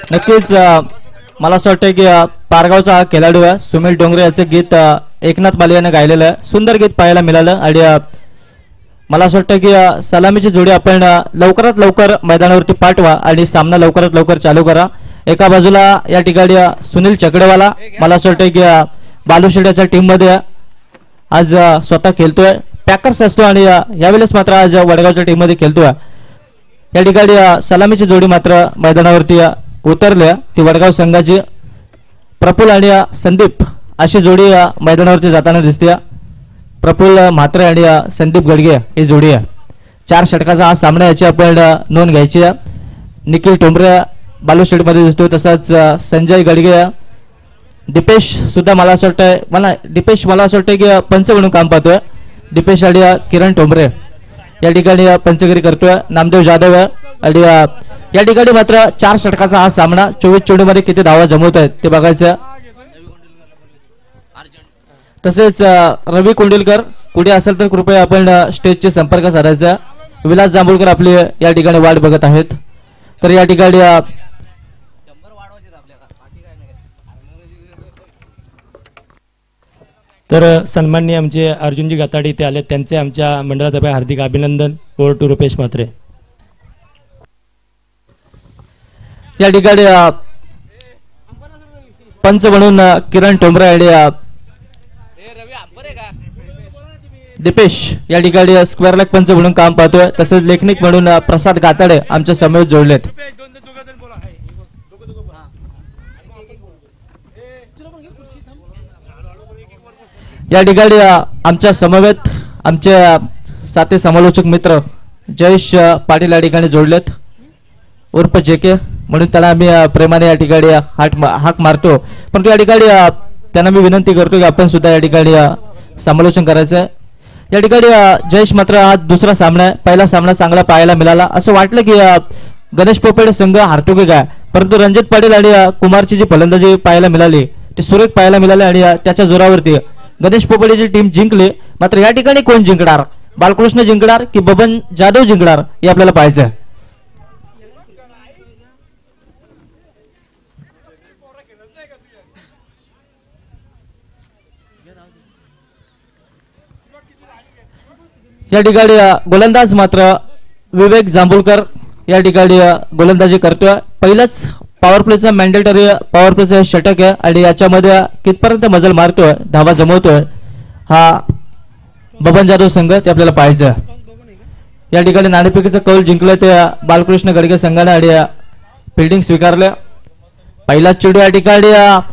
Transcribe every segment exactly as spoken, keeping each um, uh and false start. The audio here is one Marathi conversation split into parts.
नक्कीच मला असं वाटतं की पारगावचा हा खेळाडू आहे सुनील डोंगरे याचे गीत एकनाथ माले याने गायलेलं आहे. सुंदर गीत पाहायला मिळालं आणि मला असं वाटतं की सलामीची जोडी आपण लवकरात लवकर मैदानावरती पाठवा आणि सामना लवकरात लवकर चालू करा. एका बाजूला या ठिकाणी सुनील चकडेवाला मला असं वाटतं की बालुशेड्याच्या टीम मध्ये आज स्वतः खेळतोय, पॅकर्स असतो आणि यावेळेस मात्र आज वडगावच्या टीम मध्ये खेळतोय. या ठिकाणी सलामीची जोडी मात्र मैदानावरती उतरल्या ती वडगाव संघाची प्रफुल्ल आणि संदीप अशी जोडी मैदानावरती जाताना दिसते. प्रफुल्ल म्हात्रे आणि संदीप गडगे ही जोडी आहे. चार षटकाचा हा सामना याची आपण नोंद घ्यायची आहे. निखिल टोंबरे बालू मध्ये दिसतो, तसंच संजय गडगे, दीपेश सुद्धा मला असं वाटतंय मला दीपेश मला असं वाटतंय की पंच म्हणून काम पाहतोय. दीपेश आणि किरण टोंबरे या ठिकाणी पंचगिरी करतोय. नामदेव जाधव आणि या ठिकाणी मात्र चार षटकाचा हा सामना चोवीस चेंडू मध्ये किती धावा जमवत आहेत ते बघायचं. तसेच रवी कोंडिलकर कुठे असेल तर कृपया आपण स्टेजचे संपर्क साधायचा. विलास जांभूळकर आपली या ठिकाणी वाट बघत आहेत. तर या ठिकाणी तर सन्माननीय आमचे अर्जुनजी गताडे इथे आले, त्यांचे आमच्या मंडळातर्फे हार्दिक अभिनंदन. Over to Rupesh Mhatre. या ठिकाणी पंच म्हणून किरण टोंबरे आणि दीपेश या ठिकाणी स्क्वेअर लेग पंच म्हणून काम पाहतोय. तसेच लेखनिक म्हणून प्रसाद गाताडे आमच्या समवेत जोडलेत. या ठिकाणी आमच्या समवेत आमचे साथी समालोचक मित्र जयेश पाटील या ठिकाणी जोडलेत उर्फ जेके म्हणून त्याला आम्ही प्रेमाने या ठिकाणी हाक हाक मारतो. परंतु या ठिकाणी त्यांना मी विनंती करतो की आपण सुद्धा या ठिकाणी समालोचन करायचं आहे. या ठिकाणी जयेश मात्र हा दुसरा सामना आहे. पहिला सामना चांगला पाहायला मिळाला. असं वाटलं की गणेश पोपेडे संघ हारतो की काय, परंतु रणजित पाटील आणि कुमारची जी फलंदाजी पाहायला मिळाली ती सुरेख पाहायला मिळाली आणि त्याच्या जोरावरती गणेश पोपेडेची टीम जिंकली. मात्र या ठिकाणी कोण जिंकणार, बालकृष्ण जिंकणार की बबन जाधव जिंकणार हे आपल्याला पाहायचं आहे. या ठिकाणी गोलंदाज मात्र विवेक जांभूळकर या ठिकाणी गोलंदाजी करतोय. पहिलाच पॉवर प्लेचा मॅन्डेटरी पॉवर प्लेचा षटक आहे आणि याच्यामध्ये कितपर्यंत मजल मारतोय, धावा जमवतोय हा बबन जाधव संघ ते आपल्याला पाहायचं. या ठिकाणी नाणेफेकीचं कौल जिंकलं ते बालकृष्ण गडगे संघाने आणि फिल्डिंग स्वीकारलं. पहिला चेंडू या ठिकाणी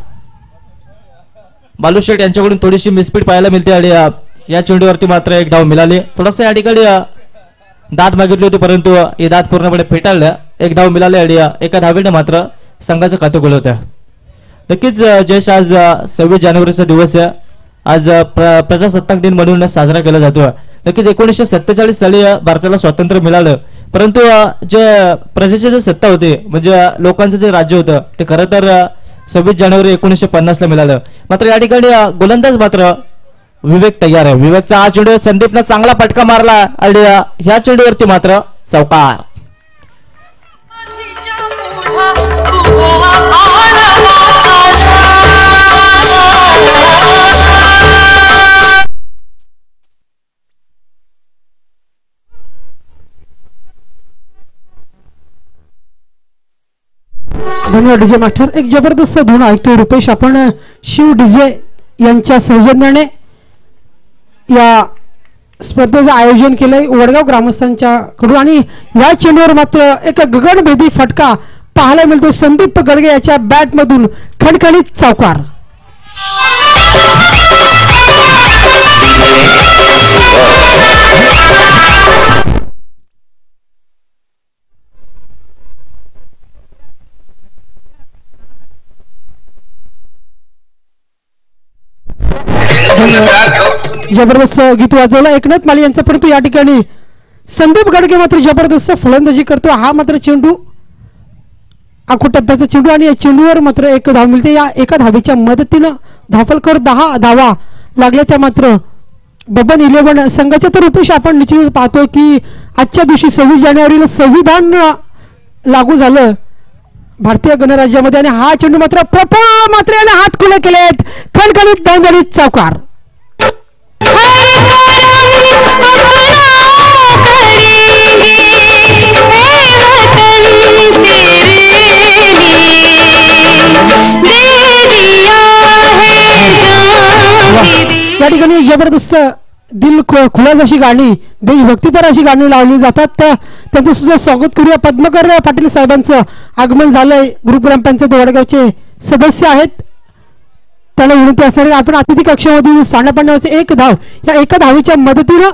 बालूशेठ यांच्याकडून थोडीशी मिसपीड पाहायला मिळते आणि या चेंडूवरती मात्र एक धाव मिळाली. थोडासा या ठिकाणी दाद मागितली होती परंतु हे दाद पूर्णपणे फेटाळलं. एक धाव मिळाले आणि एका धावेने मात्र संघाचं खातं खुलवतं. नक्कीच जयेश आज सव्वीस जानेवारीचा दिवस आहे. आज प्र प्रजासत्ताक दिन म्हणून साजरा केला जातो. नक्कीच एकोणीसशे सत्तेचाळीस साली भारताला स्वातंत्र्य मिळालं, परंतु जे प्रजेची जे सत्ता होती म्हणजे लोकांचं जे राज्य होतं ते खरं तर सव्वीस जानेवारी एकोणीसशे पन्नास ला मिळालं. मात्र या ठिकाणी गोलंदाज मात्र विवेक तयार आहे. विवेकचा हा चेंडू संदीपनं चांगला फटका मारला आणि ह्या चेंडूवरती मात्र चौकार. धन्यवाद डीजे मास्टर. एक जबरदस्त धून ऐकतोय रुपेश आपण शिव डीजे यांच्या सौजन्याने या स्पर्धेचं आयोजन केलंय वडगाव ग्रामस्थांच्या कडून आणि या चेंडूवर मात्र एक गगनभेदी फटका पाहायला मिळतो. संदीप गडगे याच्या बॅट मधून खणखणीत चौकार. जबरदस्त गीत वाजवलं एकनाथ माली यांचं, परंतु या ठिकाणी संदीप गडगे मात्र जबरदस्त फलंदाजी करतो. हा मात्र चेंडू आखो टप्प्याचा चेंडू आणि या चेंडूवर मात्र एक धाव मिळते. या एका धावेच्या मदतीनं धाफलकर दहा धावा लागल्या त्या मात्र बबन इलेव्हन संघाच्या. तर रुपेश आपण निश्चित पाहतो की आजच्या दिवशी सव्वीस जानेवारीला संविधान लागू झालं भारतीय गणराज्यामध्ये आणि हा चेंडू मात्र प्रफुल्ल मात्र याने हात खुले केलेत खणखणीत दणदणीत चौकार. या ठिकाणी जबरदस्त दिल खुलास अशी गाणी देशभक्तीपर अशी गाणी लावली जातात. त्यांचं सुद्धा स्वागत करूया. पद्मकर पाटील साहेबांचं आगमन झालंय. ग्रुप ग्रामपंचायत वडगावचे सदस्य आहेत. त्यांना विनंती असणार आहे आपण अतिथी कक्षामधून सांडपाण्याचे एक धाव या एका धावीच्या मदतीनं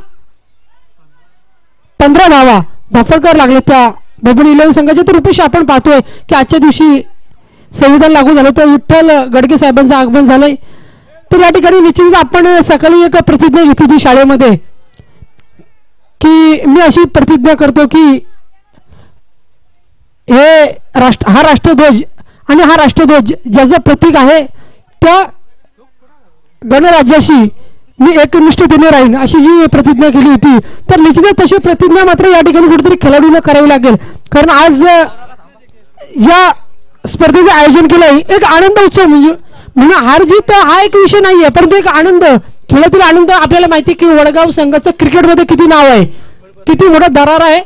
पंधरा धावा धाफळकर लागले त्या बबन इलेव्हन संघाचे. तर रुपेश आपण पाहतोय की आजच्या दिवशी संविधान लागू झालं तर विठ्ठल गडके साहेबांचं आगमन झालंय. तर या ठिकाणी निश्चितच आपण सकाळी एक प्रतिज्ञा घेतली होती शाळेमध्ये की मी अशी प्रतिज्ञा करतो की हे राष्ट्र हा राष्ट्रध्वज आणि हा राष्ट्रध्वज ज्याचं प्रतीक आहे त्या गणराज्याशी मी एकनिष्ठतेने राहीन अशी जी प्रतिज्ञा केली होती. तर निश्चितच तशी प्रतिज्ञा मात्र या ठिकाणी कुठेतरी खेळाडूंना करावी लागेल. कारण आज या स्पर्धेचं आयोजन केलंय एक आनंद उत्सव म्हणजे म्हणून हार जीत हा एक विषय नाहीये परंतु एक आनंद खेळातील आनंद. आपल्याला माहिती की वडगाव संघाचं क्रिकेटमध्ये किती नाव आहे किती मोठा दरार आहे.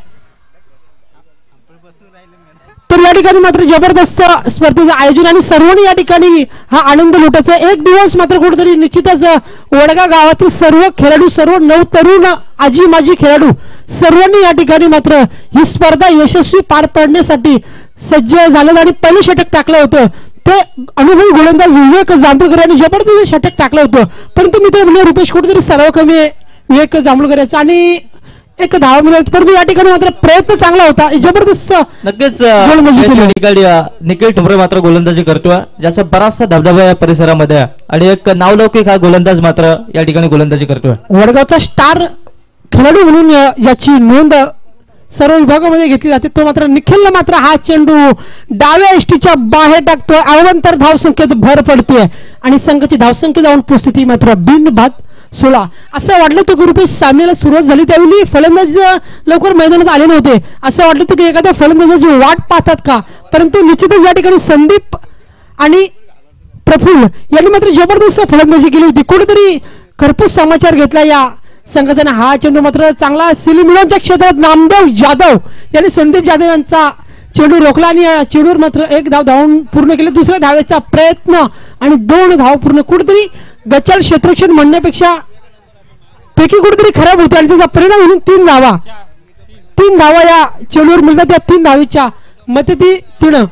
तर या ठिकाणी मात्र जबरदस्त स्पर्धेचं आयोजन आणि सर्वांनी या ठिकाणी हा आनंद लुटायचा. एक दिवस मात्र कुठेतरी निश्चितच वडगाव गावातील सर्व खेळाडू सर्व नऊ तरुण आजी माजी खेळाडू सर्वांनी या ठिकाणी मात्र ही स्पर्धा यशस्वी पार पाडण्यासाठी सज्ज झालं आणि पहिलं षटक टाकलं होतं ते अनुभवी गोलंदाज विवेक जांभूळकर यांनी जबरदस्त षटक टाकलं होतं. परंतु मित्र म्हणजे रुपेश कुठेतरी सर्व कमी विवेक जांभूळकर याचा आणि एक धाव मिळत परंतु या ठिकाणी मात्र प्रयत्न चांगला होता. जबरदस्त नक्कीच निखिल ठोंबरे मात्र गोलंदाजी करतोय ज्याचा बराचसा धबधबा या परिसरामध्ये आणि एक नावलौकिक हा गोलंदाज मात्र या ठिकाणी गोलंदाजी करतोय. वडगावचा स्टार खेळाडू म्हणून याची नोंद सर्व विभागामध्ये घेतली जाते. तो मात्र निखिल मात्र हा चेंडू डाव्या एसटीच्या बाहेर टाकतोय. अवांतर धावसंख्येत भर पडतोय आणि संघाची धावसंख्या जाऊन पोहोचते ती मात्र बिन बाद सोळा. असं वाटलं होतं की रुपेश सामन्याला सुरुवात झाली त्यावेळी फलंदाज लवकर मैदानात आले नव्हते. असं वाटलं होतं की एखाद्या फलंदाजाची वाट पाहतात का परंतु निश्चितच या ठिकाणी संदीप आणि प्रफुल्ल यांनी मात्र जबरदस्त फलंदाजी केली होती. कुठेतरी खरपूस समाचार घेतला या संघाचा. हा चेंडू मात्र चांगला सिलिमिडोनच्या क्षेत्रात नामदेव जाधव यांनी संदीप जाधव यांचा चेंडू रोखला आणि चेंडूवर मात्र एक धाव धावून पूर्ण केले. दुसऱ्या धावेचा प्रयत्न आणि दोन धाव पूर्ण. कुठेतरी गचाळ क्षेत्ररक्षण म्हणण्यापेक्षा पैकी कुठेतरी खराब होते आणि त्याचा परिणाम म्हणून तीन धावा तीन धावा या चेंडूवर मिळतात. त्या तीन धावीच्या मदतीनं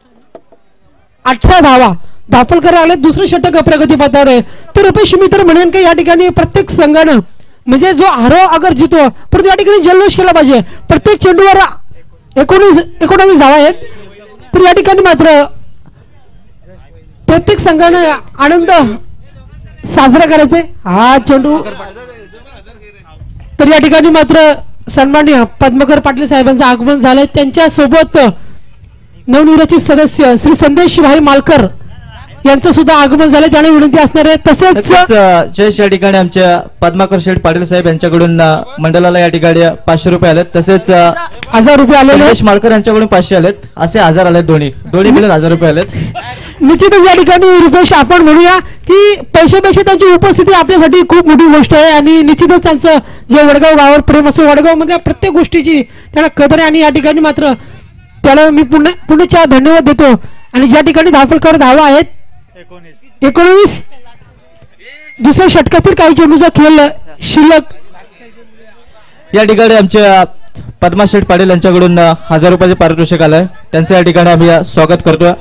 अठरा धावा दाफळकर लागले. दुसरं षटक प्रगतीपथावर आहे. तर रुपेश मी तर म्हणेन की या ठिकाणी प्रत्येक संघानं म्हणजे जो हरो अगर जितो परंतु या ठिकाणी जल्लोष केला पाहिजे. प्रत्येक चेंडूवर एकोणीस एकोणावीस धावा आहेत. तर या ठिकाणी मात्र प्रत्येक संघानं आनंद साजरा करायचा. हा चेंडू तर या ठिकाणी मात्र सन्माननीय पद्मकर पाटील साहेबांचं आगमन झालंय. त्यांच्या सोबत नवनिर्वाचित सदस्य श्री संदेश भाई मालकर यांचं सुद्धा आगमन झालं त्याने विनंती असणार आहे. तसेच जयेश या ठिकाणी आमच्या पद्माकर शेठ पाटील साहेब यांच्याकडून मंडळाला या ठिकाणी पाचशे रुपये आलेत. तसेच हजार रुपये आले. संदेश मालकर यांच्याकडून पाचशे आलेत असे हजार आलेत. दोन्ही दोन्ही मिळून हजार रुपये आलेत. निश्चितच या ठिकाणी रुपेश आपण म्हणूया की पैशापेक्षा त्यांची उपस्थिती आपल्यासाठी खूप मोठी गोष्ट आहे आणि निश्चितच त्यांचं जे वडगाव गावावर प्रेम असो वडगाव मध्ये प्रत्येक गोष्टीची त्यांना कदर आहे आणि या ठिकाणी मात्र त्याला मी पुन्हा पुण्याच्या धन्यवाद देतो. आणि ज्या ठिकाणी धाफळकर धावा आहेत एकोणवीस दुसऱ्या षटकातील काही चेंडूचा खेळ शिल्लक. या ठिकाणी आमच्या पद्मा शेठ पाटील यांच्याकडून हजार रुपयाचे पारितोषिक आलंय त्यांचं या ठिकाणी आम्ही स्वागत करतोय.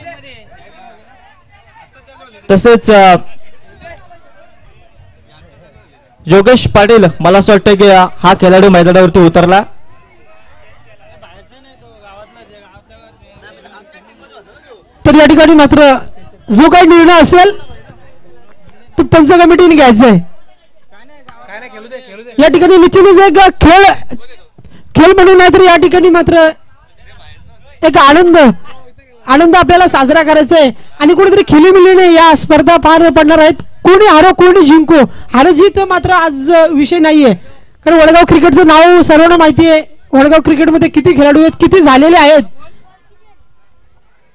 तसेच योगेश पाटील मला असं वाटतं की हा खेळाडू मैदानावरती उतरला. तर या ठिकाणी मात्र जो काही निर्णय असेल तो पंच कमिटीने घ्यायचा आहे. या ठिकाणी निश्चितच एक खेळ खेळ म्हणून नाही तर या ठिकाणी मात्र एक आनंद आनंद आपल्याला साजरा करायचा आहे आणि कुठेतरी खिलीमिलीने या स्पर्धा पार पडणार आहेत. कोणी हारो कोणी जिंको हार जीत मात्र आज विषय नाहीये. कारण वडगाव क्रिकेटचं नाव सर्वांना माहिती आहे. वडगाव क्रिकेटमध्ये किती खेळाडू आहेत किती झालेले आहेत.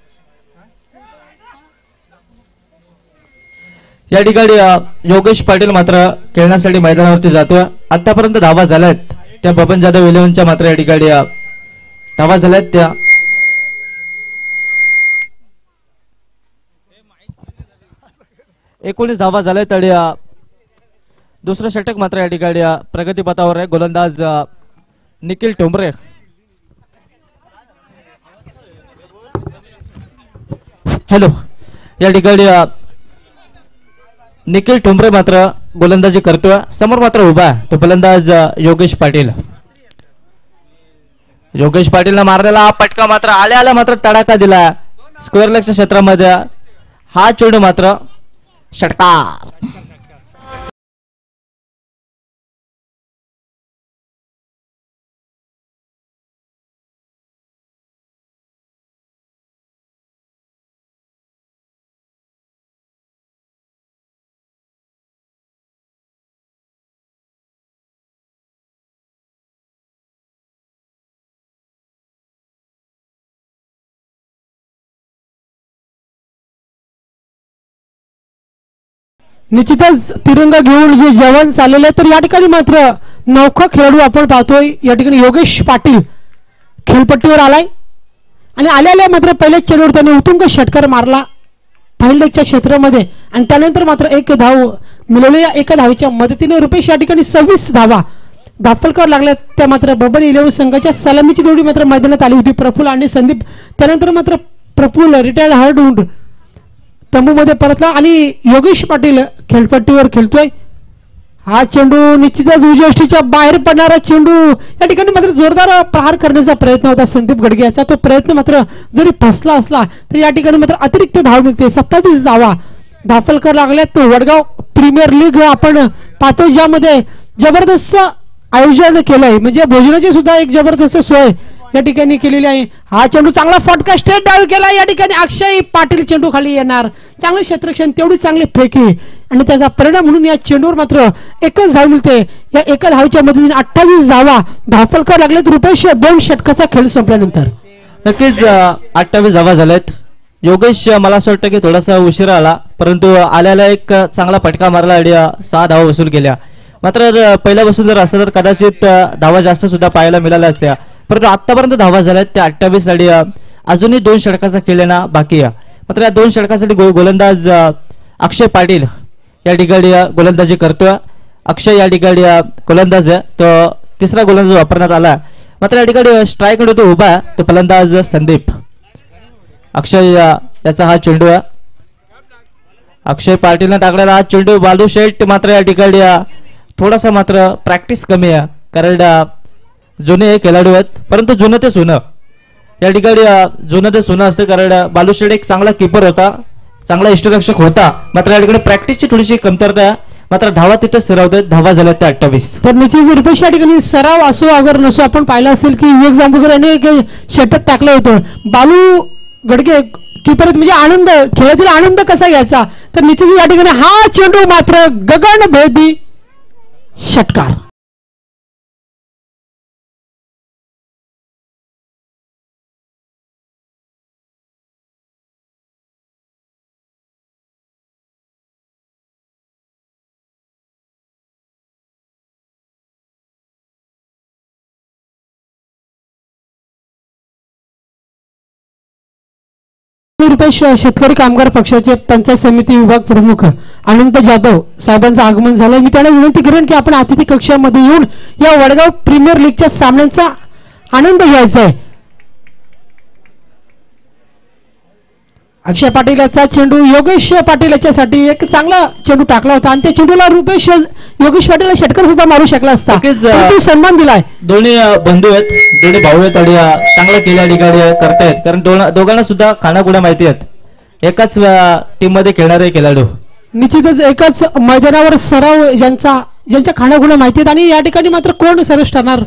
या ठिकाणी अ, योगेश पाटील मात्र खेळण्यासाठी मैदानावरती जातोय. आतापर्यंत धावा झाल्यात त्या बबन जाधव इलेव्हनच्या मात्र या ठिकाणी अ, धावा झाल्यात त्या एकोणीस धावा झाल्यात आणि अ, दुसरं षटक मात्र या ठिकाणी अ, प्रगतीपथावर आहे. गोलंदाज अ, निखिल ठोंबरे. हॅलो या ठिकाणी अ, निखिल ठोंबरे मात्र गोलंदाजी करतोय. समोर मात्र उभा आहे तो फलंदाज अ, योगेश पाटील. योगेश पाटीलनं मारलेला हा पटका मात्र आल्या आल्या मात्र तडाखा दिला स्क्वेअर लेगच्या क्षेत्रामध्ये. हा चेंडू मात्र षटकार. निश्चितच तिरंगा घेऊन जे जवान चाललेले तर या ठिकाणी मात्र नौका खेळाडू आपण पाहतोय. या ठिकाणी योगेश पाटील खेळपट्टीवर आलाय आणि आल्या आल्या मात्र पहिल्याच चेंडूवर त्याने उत्तुंग षटकार मारला पहिल्याच्या क्षेत्रामध्ये आणि त्यानंतर मात्र एक धाव मिळवली. या एका धावेच्या मदतीने रुपेश या ठिकाणी सव्वीस धावा दाखल लागल्या. त्या मात्र बबन इलेव्हन संघाच्या सलामीची जोडी मात्र मैदानात आली होती प्रफुल्ल आणि संदीप. त्यानंतर मात्र प्रफुल्ल रिटायर्ड हार्ड होऊन तंबूमध्ये परतला आणि योगेश पाटील खेळपट्टीवर खेळतोय. हा चेंडू निश्चितच उजष्टीच्या बाहेर पडणारा चेंडू या ठिकाणी मात्र जोरदार प्रहार करण्याचा प्रयत्न होता संदीप गडगे याचा. तो प्रयत्न मात्र जरी फसला असला तरी या ठिकाणी मात्र अतिरिक्त धाव मिळते. सत्तावीस धावा दाखल लागल्यात. तो वडगाव प्रीमियर लीग आपण पाहतो ज्यामध्ये जबरदस्त आयोजन केलंय म्हणजे भोजनाची सुद्धा एक जबरदस्त सोय या ठिकाणी केलेली आहे. हा चेंडू चांगला फटका स्ट्रेट डाव केला. या ठिकाणी अक्षय पाटील चेंडू खाली येणार. चांगलं क्षेत्रक्षण तेवढी चांगली फेकी आणि त्याचा परिणाम म्हणून या चेंडूवर मात्र एकच धाव मिळते. या एका धावच्या मदतीने अठ्ठावीस धावा धाफलकर लागलेत रुपेश दोन षटकाचा खेळ संपल्यानंतर. नक्कीच अठ्ठावीस धावा झाल्यात. योगेश मला असं वाटतं की थोडासा उशिरा आला परंतु आल्याला एक चांगला फटका मारला आणि सहा धावा वसूल केल्या. मात्र पहिल्या वसूल जर असतं तर कदाचित धावा जास्त सुद्धा पाहायला मिळाल्या असत्या परंतु आतापर्यंत धावा झाल्यात त्या अठ्ठावीस आणि अजूनही दोन षटकाचा खेळणं बाकी आहे. मात्र या दोन षटकासाठी गो गोलंदाज अक्षय पाटील या ठिकाणी गोलंदाजी करतोय. अक्षय या ठिकाणी गोलंदाज आहे तो तिसरा गोलंदाज वापरण्यात आला. मात्र या ठिकाणी स्ट्राईक मध्ये तो उभा आहे तो फलंदाज संदीप. अक्षय याचा हा चेंडू आहे. अक्षय पाटीलने टाकलेला हा चेंडू बालू शेट मात्र या ठिकाणी थोडासा मात्र प्रॅक्टिस कमी आहे कारण जुने हे खेळाडू आहेत परंतु जुनं ते सोनं या ठिकाणी जुनं ते सोनं असतं कारण बालू शेट एक चांगला किपर होता चांगला इष्टरक्षक होता. मात्र या ठिकाणी प्रॅक्टिसची थोडीशी कमतरता आहे. मात्र धावा तिथे सरावतात. धावा झाल्या त्या अठ्ठावीस. तर निश्चित रुपेश या ठिकाणी सराव असो अगर नसो आपण पाहिलं असेल की विवेक जांभूकर यांनी एक षटक टाकलं होतं. बालू गडगे किपर म्हणजे आनंद खेळातील आनंद कसा घ्यायचा तर निश्चित या ठिकाणी हा चेंडू मात्र गगनभेदी षटकार. रुपेश शेतकरी कामगार पक्षाचे पंचायत समिती विभाग प्रमुख अनंत जाधव साहेबांचं आगमन झालं. मी त्यांना विनंती करेन की आपण अतिथी कक्षामध्ये येऊन या वडगाव प्रीमियर लीगच्या सामन्यांचा आनंद घ्यायचा आहे. अक्षय पाटील याचा चेंडू योगेश पाटील याच्यासाठी एक चांगला चेंडू टाकला होता आणि त्या चेंडूला रुपेश योगेश पाटील षटकार सुद्धा मारू शकला असता. सन्मान दिलाय. दोन्ही बंधू आहेत दोन्ही भाऊ आहेत आणि चांगला केल्या ठिकाणी करतायत कारण दोघांना सुद्धा खानाखुणा माहिती आहेत एकाच टीम मध्ये खेळणारे खेळाडू. निश्चितच एकाच मैदानावर सराव ज्यांचा ज्यांच्या खानाखुणा माहिती आहेत आणि या ठिकाणी मात्र कोण सरस ठरणार.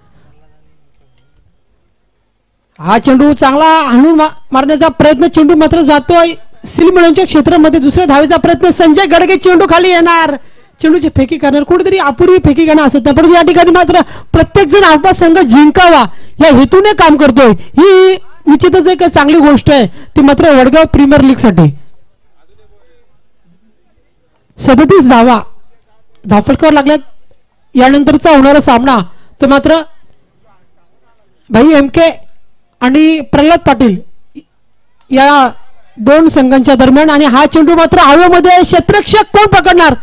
हा चेंडू चांगला हाणून मारण्याचा प्रयत्न चेंडू मात्र जातोय सिलमिळांच्या क्षेत्रामध्ये. दुसऱ्या धावेचा प्रयत्न संजय गडगे चेंडू खाली येणार. चेंडूची फेकी करणार कुठेतरी अपूर्वी फेकी करणार असत नाही पण या ठिकाणी मात्र प्रत्येक जण आपला संघ जिंकावा या हेतूने काम करतोय. ही निश्चितच एक चांगली गोष्ट आहे ती मात्र वडगाव प्रीमियर लीग साठी. सदतीस धावा धावफलकावर लागल्यात. यानंतरचा होणारा सामना तो मात्र भाई एम के आणि प्रल्हाद पाटील या दोन संघांच्या दरम्यान. आणि हा चेंडू मात्र हवेमध्ये क्षेत्ररक्षक कोण पकडणार.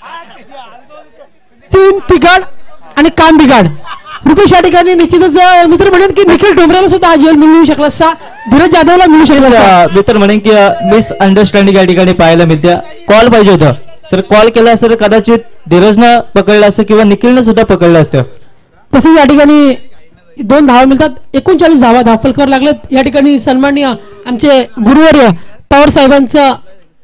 तीन बिघाड आणि काम बिघाड. रुपेश या ठिकाणी निश्चितच मित्र म्हणेन की निखिल डोंबरेला सुद्धा हा झेल मिळू शकला असता, धीरज जाधवला मिळू शकला असता. मित्र म्हणेन की मिस अंडरस्टँडिंग या ठिकाणी पाहायला मिळते. कॉल पाहिजे होतं सर, कॉल केला असं कदाचित धीरजनं पकडलं असतं किंवा निखिलनं सुद्धा पकडलं असतं. तसेच या ठिकाणी दोन धावा मिळतात. एकोणचाळीस धावा धावफलकावर लागलेत. या ठिकाणी सन्माननीय आमचे गुरुवर्य पवार साहेबांचं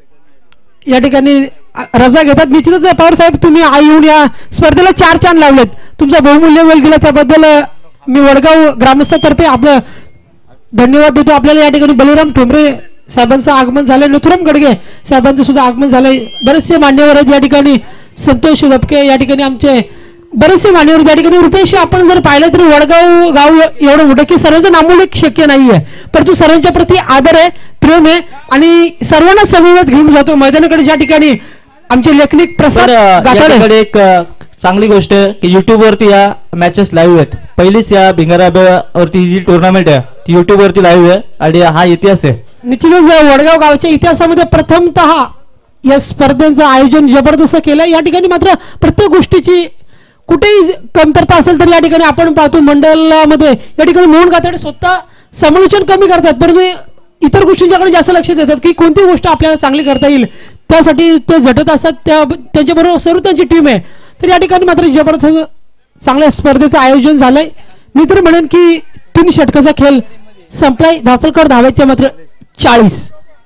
या ठिकाणी रजा घेतात. निश्चितच पवार साहेब तुम्ही आई येऊन या स्पर्धेला चार चांद लावलेत, तुमचा बहुमूल्य वेळ दिला त्याबद्दल मी वडगाव ग्रामस्थातर्फे आपलं धन्यवाद देतो. आपल्याला या ठिकाणी बलराम ठोंबरे साहेबांचं आगमन झालं, नथुराम गडगे साहेबांचं सुद्धा आगमन झालंय. बरेचसे मान्यवर आहेत या ठिकाणी. संतोष दबके या ठिकाणी आमचे बरेचसे मान्यवर या ठिकाणी. रुपेश आपण जर पाहिलं तरी वडगाव गाव एवढं मोठं की सर्वजण आमूलिक शक्य नाहीये, परंतु सर्वांच्या प्रती आदर आहे, प्रेम आहे आणि सर्वांना समवेत घेऊन जातो मैदानाकडे. ज्या ठिकाणी आमचे लेखनिक प्रसाद गाठाडे एक चांगली गोष्ट आहे की युट्यूब वरती या मॅचेस लाईव्ह आहेत. पहिलीच या भिंगारावरती जी टुर्नामेंट आहे ती युट्यूब वरती लाईव्ह आहे आणि हा इतिहास आहे. निश्चितच वडगाव गावच्या इतिहासामध्ये प्रथमतः या स्पर्धेचं आयोजन जबरदस्त केलं. या ठिकाणी मात्र प्रत्येक गोष्टीची कुठेही कमतरता असेल तर या ठिकाणी आपण पाहतो मंडळामध्ये या ठिकाणी मोहन गाताडे स्वतः समालोचन कमी करतात, परंतु इतर गोष्टींच्याकडे जास्त लक्ष देतात की कोणती गोष्ट आपल्याला चांगली करता येईल, त्यासाठी ते झटत असतात. त्या त्यांच्याबरोबर सर्व त्यांची टीम आहे. तर या ठिकाणी मात्र जबरदस्त चांगल्या स्पर्धेचं आयोजन झालंय. मी तर म्हणेन की तीन षटकाचा खेळ संपलाय. धावफलकावर धावा त्या मात्र चाळीस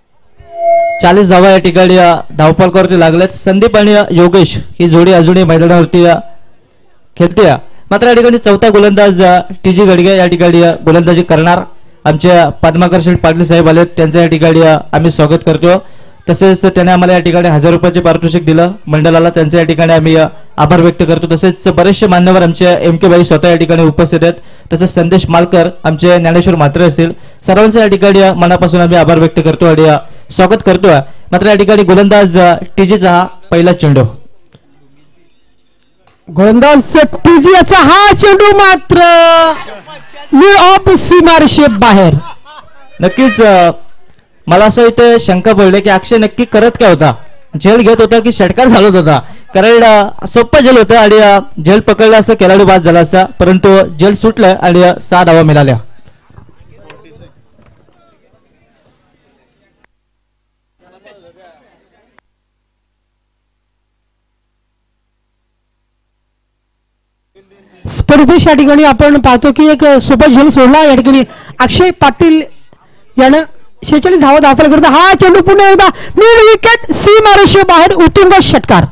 चाळीस धावा या ठिकाणी धावफलकावरती लागल्यात. संदीप आणि योगेश ही जोडी अजूनही मैदानावरती खेळते. मात्र या ठिकाणी चौथा गोलंदाज टी जी गडगे या ठिकाणी गोलंदाजी करणार. आमच्या पद्माकर शेठ पाटील साहेब आलेत, त्यांचं या ठिकाणी आम्ही स्वागत करतो. तसेच त्याने आम्हाला या ठिकाणी हजार रुपयाचे पारितोषिक दिलं मंडळाला, त्यांचं या ठिकाणी आम्ही आभार व्यक्त करतो. तसेच बरेचसे मान्यवर आमचे एम के बाई स्वतः या ठिकाणी उपस्थित आहेत. तसेच संदेश मालकर आमचे ज्ञानेश्वर म्हात्रे असतील, सर्वांचं या ठिकाणी मनापासून आम्ही आभार व्यक्त करतो आणि स्वागत करतो. मात्र या ठिकाणी गोलंदाज टीजीचा हा पहिला चेंडू. गोलंदाज टीजीचा हा चेंडू मात्र मी ऑफ सीमारेषे बाहेर. नक्कीच मला असं इथे शंका पडली की अक्षय नक्की करत काय होता, झेल घेत होता की षटकार घालत होता. कारण सोपं झेल होतं आणि झेल पकडला असता खेळाडू बाद झाला असता, परंतु झेल सुटलं आणि सहा धावा मिळाल्या. तर रुपेश या ठिकाणी आपण पाहतो की एक सोपा झेल सोडला. या ठिकाणी अक्षय पाटील यानं शेहेचाळीस धावा दाखल करता. हा चेंडू पुन्हा एकदा मिड विकेट सीमारेषे बाहेर उत्तुंग षटकार.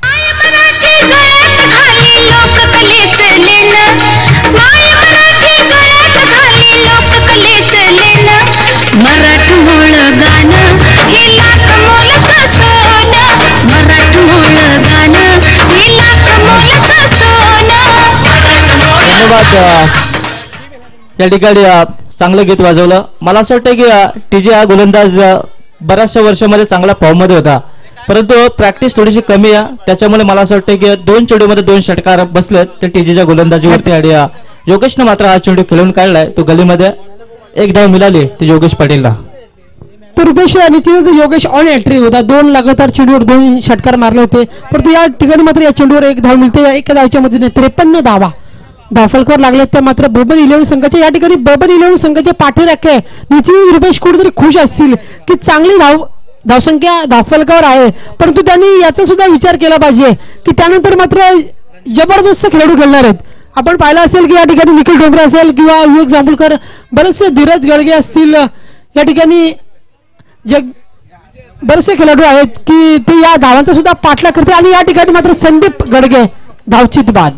धन्यवाद. या ठिकाणी चांगलं गीत वाजवलं. मला असं वाटतं की टीजी हा गोलंदाज बऱ्याचशा वर्षामध्ये चांगला फॉर्म मध्ये होता, परंतु प्रॅक्टिस थोडीशी कमी आहे, त्याच्यामुळे मला असं वाटतं की दोन चेंडूमध्ये दोन षटकार बसलेत ते टीजीच्या गोलंदाजीवरती. आणि योगेशनं मात्र हा चेंडू खेळून काढलाय, तो गलीमध्ये एक धाव मिळाली ती योगेश पाटीलला. तर रुपेश निश्चितच योगेश ऑन एंट्री होता, दोन लगातार चेंडूवर दोन षटकार मारले होते, परंतु या ठिकाणी मात्र या चेंडूवर एक धाव मिळते. एका धावच्या मधीने त्रेपन्न धावा धावफलकावर लागले. त्या मात्र बर्बन इलेव्हन संघाच्या या ठिकाणी बर्बन इलेव्हन संघाचे पाठीराखे निश्चित रुपेश कुठेतरी खुश असतील की चांगली धाव धावसंख्या धावफलकावर आहे, परंतु त्यांनी याचा सुद्धा विचार केला पाहिजे की त्यानंतर मात्र जबरदस्त खेळाडू खेळणार आहेत. आपण पाहिलं असेल की या ठिकाणी निखिल डोंबरे असेल किंवा युवक जांभूळकर, बरेचसे धीरज गडगे असतील, या ठिकाणी जग बरेचसे खेळाडू आहेत की ते या धावांचा सुद्धा पाठलाग करते. आणि या ठिकाणी मात्र संदीप गडगे धावचित बाद.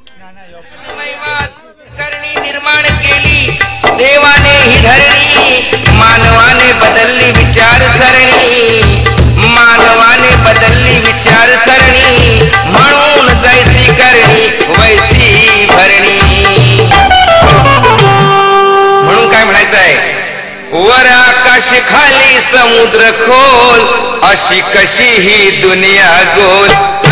निर्माण केली देवाने ही धरणी, मानवाने बदलली विचारसरणी, मानवाने बदलली विचारसरणी, म्हणून जैसी करणी वैसी भरणी. म्हणून काय म्हणायचं आहे, वर आकाश खाली समुद्र खोल, अशी कशी ही दुनिया गोल.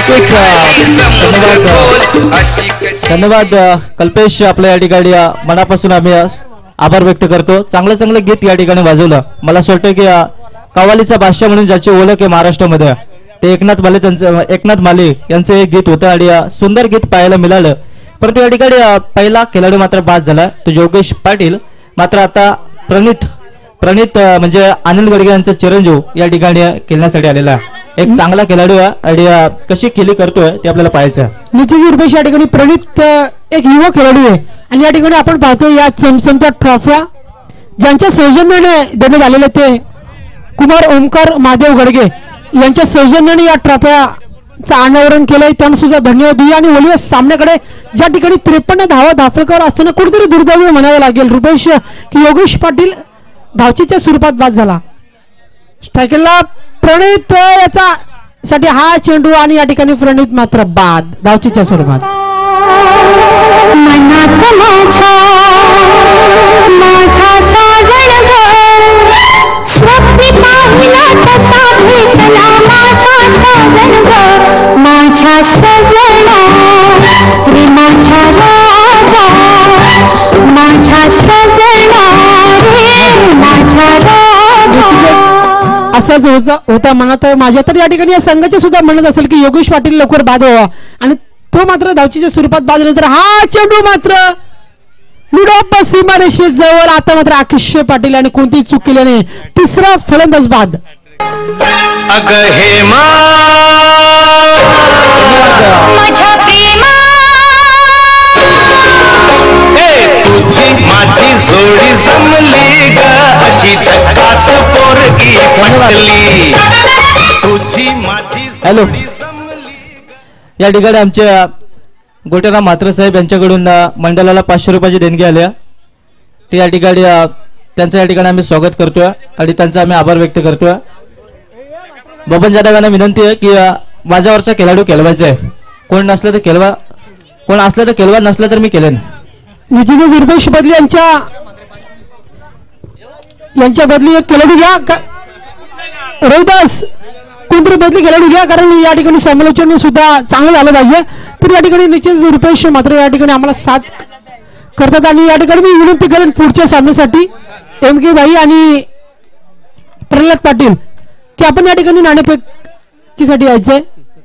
अशी नक्कीच, खाली समुद्र धन्यवाद. खोल अशी कशी धन्यवाद अ, कल्पेश आपल्या या ठिकाणी अ, मनापासून आम्ही अ, आभार व्यक्त करतो. चांगलं चांगलं गीत या ठिकाणी वाजवलं. मला असं वाटतं की अ, कव्वालीचा बादशाह म्हणून ज्याची ओळख आहे महाराष्ट्रामध्ये ते एकनाथ माले त्यांचं एकनाथ माले यांचं एक गीत होतं आणि अ, सुंदर गीत पाहायला मिळालं. परंतु या ठिकाणी अ, पहिला खेळाडू मात्र बाद झाला तो योगेश पाटील. मात्र आता प्रणित प्रणित अ, म्हणजे आनंद गडगे यांचा चिरंजीव या ठिकाणी अ, खेळण्यासाठी आलेला आहे. एक चांगला खेळाडू आहे आणि अ, कशी खेळी करतोय ते आपल्याला पाहायचं आहे. निश्चित रुपेश या ठिकाणी प्रणित अ, एक युवा खेळाडू आहे आणि या ठिकाणी आपण पाहतो या चमचमच्या ट्रॉफ्या ज्यांच्या सौजन्याने देण्यात आलेले ते कुमार ओमकार महादेव गडगे यांच्या सौजन्याने या ट्रॉफ्याचं अनावरण केलंय. त्यांना सुद्धा धन्यवाद देऊया. आणि वलिया सामन्याकडे ज्या ठिकाणी त्रेपन्न धावा दाखल असताना कुठेतरी दुर्दैव म्हणावं लागेल रुपेश की योगेश पाटील धावचीच्या स्वरूपात बाद झाला. स्ट्रायकरला प्रणित याचा साठी हा चेंडू आणि या ठिकाणी प्रणित मात्र बाद धावचीच्या स्वरूपात. मनात माझ्या माझा साजन ग स्वप्नी पाहिला तसा भेटला माझा साजन ग माझ्या सजना रे माझ्या राजा माझ्या सजना रे माझ्या राजा. असाच होता होता म्हणत माझ्या तर या ठिकाणी या संघाचे सुद्धा म्हणत असेल की योगेश पाटील लवकर बाद व्हावा आणि तो मात्र धावचीच्या स्वरूपात बाद झाल्यानंतर हा चेंडू मात्र लुडोप सीमारेषे जवळ. आता मात्र अक्षय पाटील आणि कोणतीही चूक केल्याने तिसरा फलंदाज बाद. अग हे माझ्या प्रेमा तुझी माझी जोडी जमली ग अशी झकास पोरगी पटली तुझी माझी हॅलो. जोडी जमली. या ठिकाणी आमच्या गोटेराम म्हात्रे साहेब यांच्याकडून अ, मंडळाला पाचशे रुपयाची देणगी आल्या. ते या ठिकाणी अ, त्यांचं या ठिकाणी आम्ही स्वागत करतोय आणि त्यांचा आम्ही आभार व्यक्त करतोय. बबन जाधवांना विनंती आहे की अ, माझ्यावरचा खेळाडू केलवायचा आहे. कोण नसलं तर केलवा कोण असलं तर केलवा नसलं तर मी केलेन. निश्चितच रुपेश बदली यांच्या यांच्या बदली एक खेळाडू घ्या का- रोहिदास कोणतरी बदली खेळाडू घ्या कारण या ठिकाणी समालोचन सुद्धा चांगलं झालं पाहिजे. तर या ठिकाणी निश्चित रुपेश मात्र या ठिकाणी आम्हाला साथ करतात आणि या ठिकाणी मी विनंती करेन पुढच्या सामन्यासाठी एम के भाई आणि प्रल्हाद पाटील की आपण या ठिकाणी नाणेफेकीसाठी यायचंय.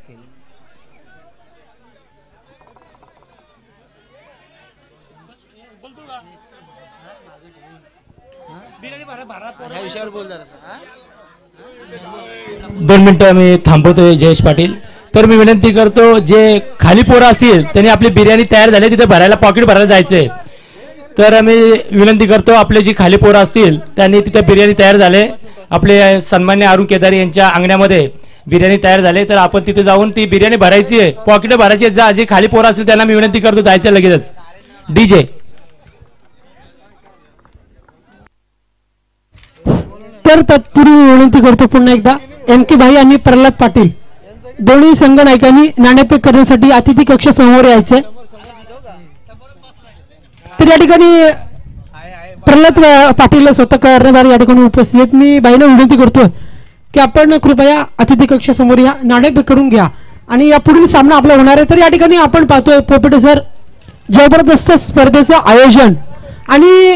दोन मिनिटं आम्ही थांबवतोय जयेश पाटील. तर मी विनंती करतो जे खाली पोरं असतील त्यांनी आपली बिर्याणी तयार झाली तिथे भरायला पॉकेट भरायला जायचंय. तर आम्ही विनंती करतो आपले जी खाली पोरं असतील त्यांनी तिथे बिर्याणी तयार झाले आपले सन्मान्य अरुण केदारी यांच्या अंगण्यामध्ये बिर्याणी तयार झाले. तर आपण तिथे जाऊन ती बिर्याणी भरायची आहे पॉकेट भरायची आहे. जा जे खाली पोरं असतील त्यांना मी विनंती करतो जायचं लगेचच. डीजे तर तत्पूर्वी विनंती करतो पुन्हा एकदा एम के भाई आणि प्रल्हाद पाटील दोन्ही संघ नायकांनी नाणेफेक करण्यासाठी अतिथी कक्ष समोर यायचे. तर या ठिकाणी प्रल्हाद पाटील स्वतः कर्णधार या ठिकाणी उपस्थित आहेत. मी भाईला विनंती करतो की आपण कृपया अतिथी कक्ष समोर या नाणेफेक करून घ्या आणि या पुढील सामना आपला होणार आहे. तर या ठिकाणी आपण पाहतोय पोपटे सर जबरदस्त स्पर्धेचं आयोजन आणि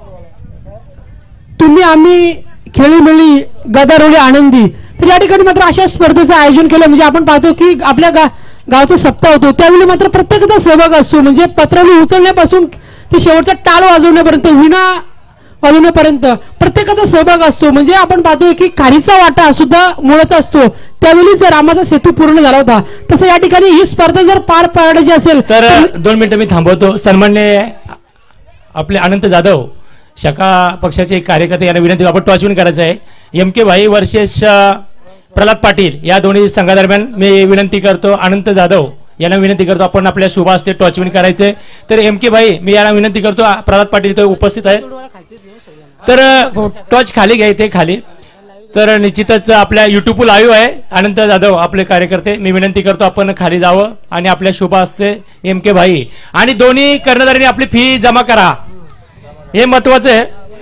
तुम्ही आम्ही खेळीमेळी गदारोळी आनंदी. तर या ठिकाणी मात्र अशा स्पर्धेचं आयोजन केलं म्हणजे आपण पाहतो की आपल्या गा गावचा सप्ताह होतो त्यावेळी मात्र प्रत्येकाचा सहभाग असतो. म्हणजे पत्रावली उचलण्यापासून ते शेवटचा टाळ वाजवण्यापर्यंत विणा वाजवण्यापर्यंत प्रत्येकाचा सहभाग असतो. म्हणजे आपण पाहतोय की खारीचा वाटा सुद्धा मुळाचा असतो. त्यावेळी जर रामाचा सेतू पूर्ण झाला होता तसं या ठिकाणी ही स्पर्धा जर पार पाडायची असेल तर दोन मिनिटं मी थांबवतो. सन्मान्य आपले अनंत जाधव शाखा पक्षाचे एक कार्यकर्ते यांना विनंती आपण टॉच विन करायचं आहे. एम के भाई वर्सेस प्रल्हाद पाटील या दोन्ही संघादरम्यान मी विनंती करतो अनंत जाधव यांना विनंती करतो आपण आपल्या शुभ हस्ते टॉच विन करायचंय. तर एम के भाई मी यांना विनंती करतो प्रल्हाद पाटील इथे उपस्थित आहे तर टॉच खाली घ्या इथे खाली. तर निश्चितच आपल्या युट्यूब लाईव्ह आहे अनंत जाधव आपले कार्यकर्ते मी विनंती करतो आपण खाली जावं आणि आपल्या शुभ हस्ते एम के भाई आणि दोन्ही कर्णधारांनी आपली फी जमा करा हे महत्वाचं आहे.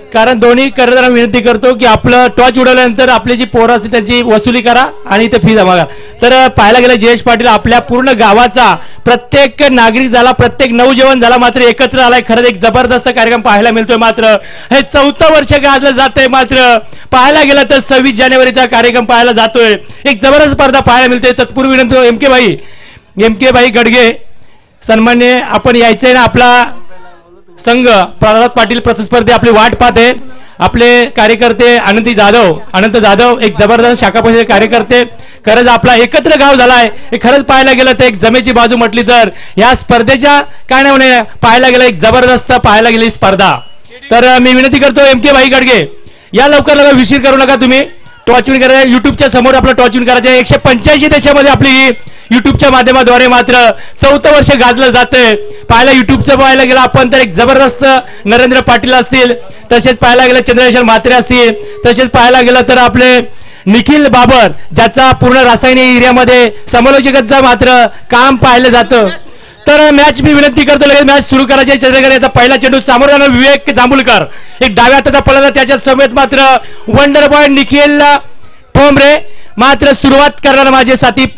कारण दोन्ही कर्णधारांना विनंती करतो की आपलं टॉच उडवल्यानंतर आपली जी पोरं असते त्यांची वसुली करा आणि ते फी जमा करा. तर पाहायला गेलं जयेश पाटील आपल्या पूर्ण गावाचा प्रत्येक नागरिक झाला, प्रत्येक नवजवान झाला मात्र एकत्र आलाय. खरंच एक जबरदस्त कार्यक्रम पाहायला मिळतोय. मात्र हे चौथं वर्ष गाजलं जातंय. मात्र पाहायला गेलं तर सव्वीस जानेवारीचा कार्यक्रम पाहायला जातोय. एक जबरदस्त स्पर्धा पाहायला मिळते. तत्पूर्वी विनंती एम के भाई एम के भाई गडगे सन्मान्य आपण यायचंय ना. आपला संघ प्रल्हाद पाटील प्रतिस्पर्धी आपली वाट पाहते. आपले कार्यकर्ते आनंदी जाधव अनंत जाधव एक जबरदस्त शाखा पक्षाचे कार्यकर्ते. खरंच आपला एकत्र गाव झालाय. हे खरंच पाहायला गेलं तर एक जमेची बाजू म्हटली तर या स्पर्धेच्या काय नाही म्हणे पाहायला गेलं एक जबरदस्त पाहायला गेली स्पर्धा. तर मी विनंती करतो एम के भाई गडगे या लवकर लवकर विशीर करू नका. तुम्ही टॉच विन करायचं युट्यूबच्या समोर आपलं टॉच विन करायचं. एकशे पंच्याऐंशी देशामध्ये आपली युट्यूबच्या माध्यमाद्वारे मात्र चौथं वर्ष गाजलं जातंय. पाहायला युट्यूबचं पाहायला गेलं आपण तर एक जबरदस्त नरेंद्र पाटील असतील, तसेच पाहायला गेलं चंद्रशेखर म्हात्रे असतील, तसेच पाहायला गेलं तर आपले निखिल बाबर ज्याचा पूर्ण रासायनिक एरियामध्ये समालोचकांचं मात्र काम पाहिलं जातं. तर मॅच मी विनंती करतो लगेच मॅच सुरू करायची. चंद्रशेखर याचा पहिला चेंडू सामोर जाणार विवेक जांभूळकर एक डाव्या हाताचा पळाला त्याच्या समेत मात्र वंडर बॉय निखिल ठोंबरे मात्र सुरुवात करणार माझे साथी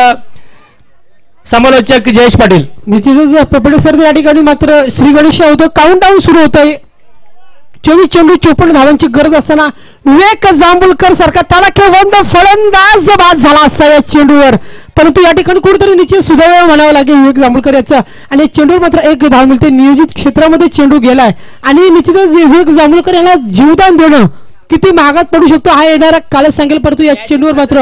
समालोचक जयेश पाटील. निश्चितच पपडे सर या ठिकाणी मात्र श्री गणेश होतो. काउंट डाऊन सुरू होत आहे. चोवीस चेंडू चोपन्न धावांची गरज असताना विवेक जांभूळकर सारखा तडाखेबंद फलंदाज बाद झाला असता या चेंडूवर. परंतु या ठिकाणी कुठेतरी निश्चित सुधारणा म्हणावं लागेल विवेक जांभूळकर याचा. आणि चेंडूवर मात्र एक धाव मिळते. नियोजित क्षेत्रामध्ये चेंडू गेलाय आणि निश्चितच विवेक जांभूळकर यांना जीवदान देणं किती महागात पडू शकतो हा येणारा कालच सांगेल. परंतु या चेंडूवर मात्र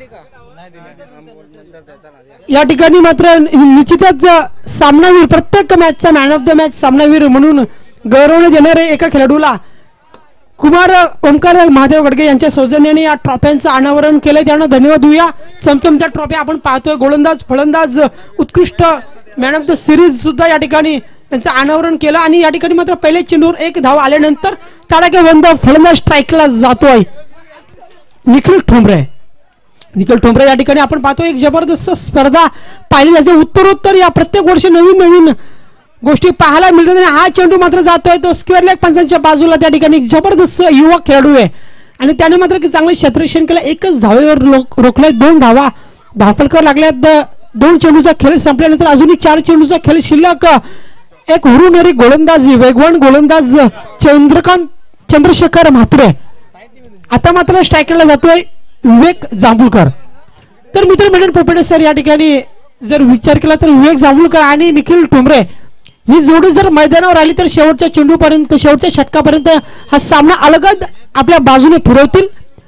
या ठिकाणी मात्र निश्चितच सामनावीर प्रत्येक मॅचचा मॅन ऑफ द मॅच सामनावीर म्हणून गौरवण्यात येणारे एका खेळाडूला कुमार ओमकार महादेव गडगे यांच्या सौजन्याने या ट्रॉफ्यांचं अनावरण केलंय. त्यांना धन्यवाद देऊया. चमचमच्या ट्रॉफी आपण पाहतोय. गोलंदाज फलंदाज उत्कृष्ट मॅन ऑफ द सिरीज सुद्धा या ठिकाणी यांचं अनावरण केलं. आणि या ठिकाणी मात्र पहिले चेंडूवर एक धाव आल्यानंतर तडाखेबंद फलंदाज स्ट्राईकला जातोय निखिल ठोंबरे. निखिल ठोंबरे या ठिकाणी आपण पाहतो एक जबरदस्त स्पर्धा पाहिली जाते. उत्तरोत्तर या प्रत्येक वर्षी नवीन नवीन गोष्टी पाहायला मिळतात. आणि हा चेंडू मात्र जातोय तो स्क्वेअर लेग पंचांच्या बाजूला. त्या ठिकाणी जबरदस्त युवा खेळाडू आहे आणि त्याने मात्र चांगले क्षेत्ररक्षण केलं. एकच धावेवर रोखले. दोन धावा धावफलकर लागल्यात. दोन चेंडूचा खेळ संपल्यानंतर अजूनही चार चेंडूचा खेळ शिल्लक. एक हुरुनरी गोलंदाजी वेगवान गोलंदाज चंद्रकांत चंद्रशेखर म्हात्रे आता मात्र स्ट्रायकरला जातोय विवेक जांभूळकर. तर मित्र मंडळ पोपेटे सर या ठिकाणी जर विचार केला तर विवेक जांभूळकर आणि निखिल ठोंबरे ही जोडी जर मैदानावर आली तर शेवटच्या चेंडूपर्यंत शेवटच्या षटकापर्यंत हा सामना अलगद आपल्या बाजूने फिरवतील.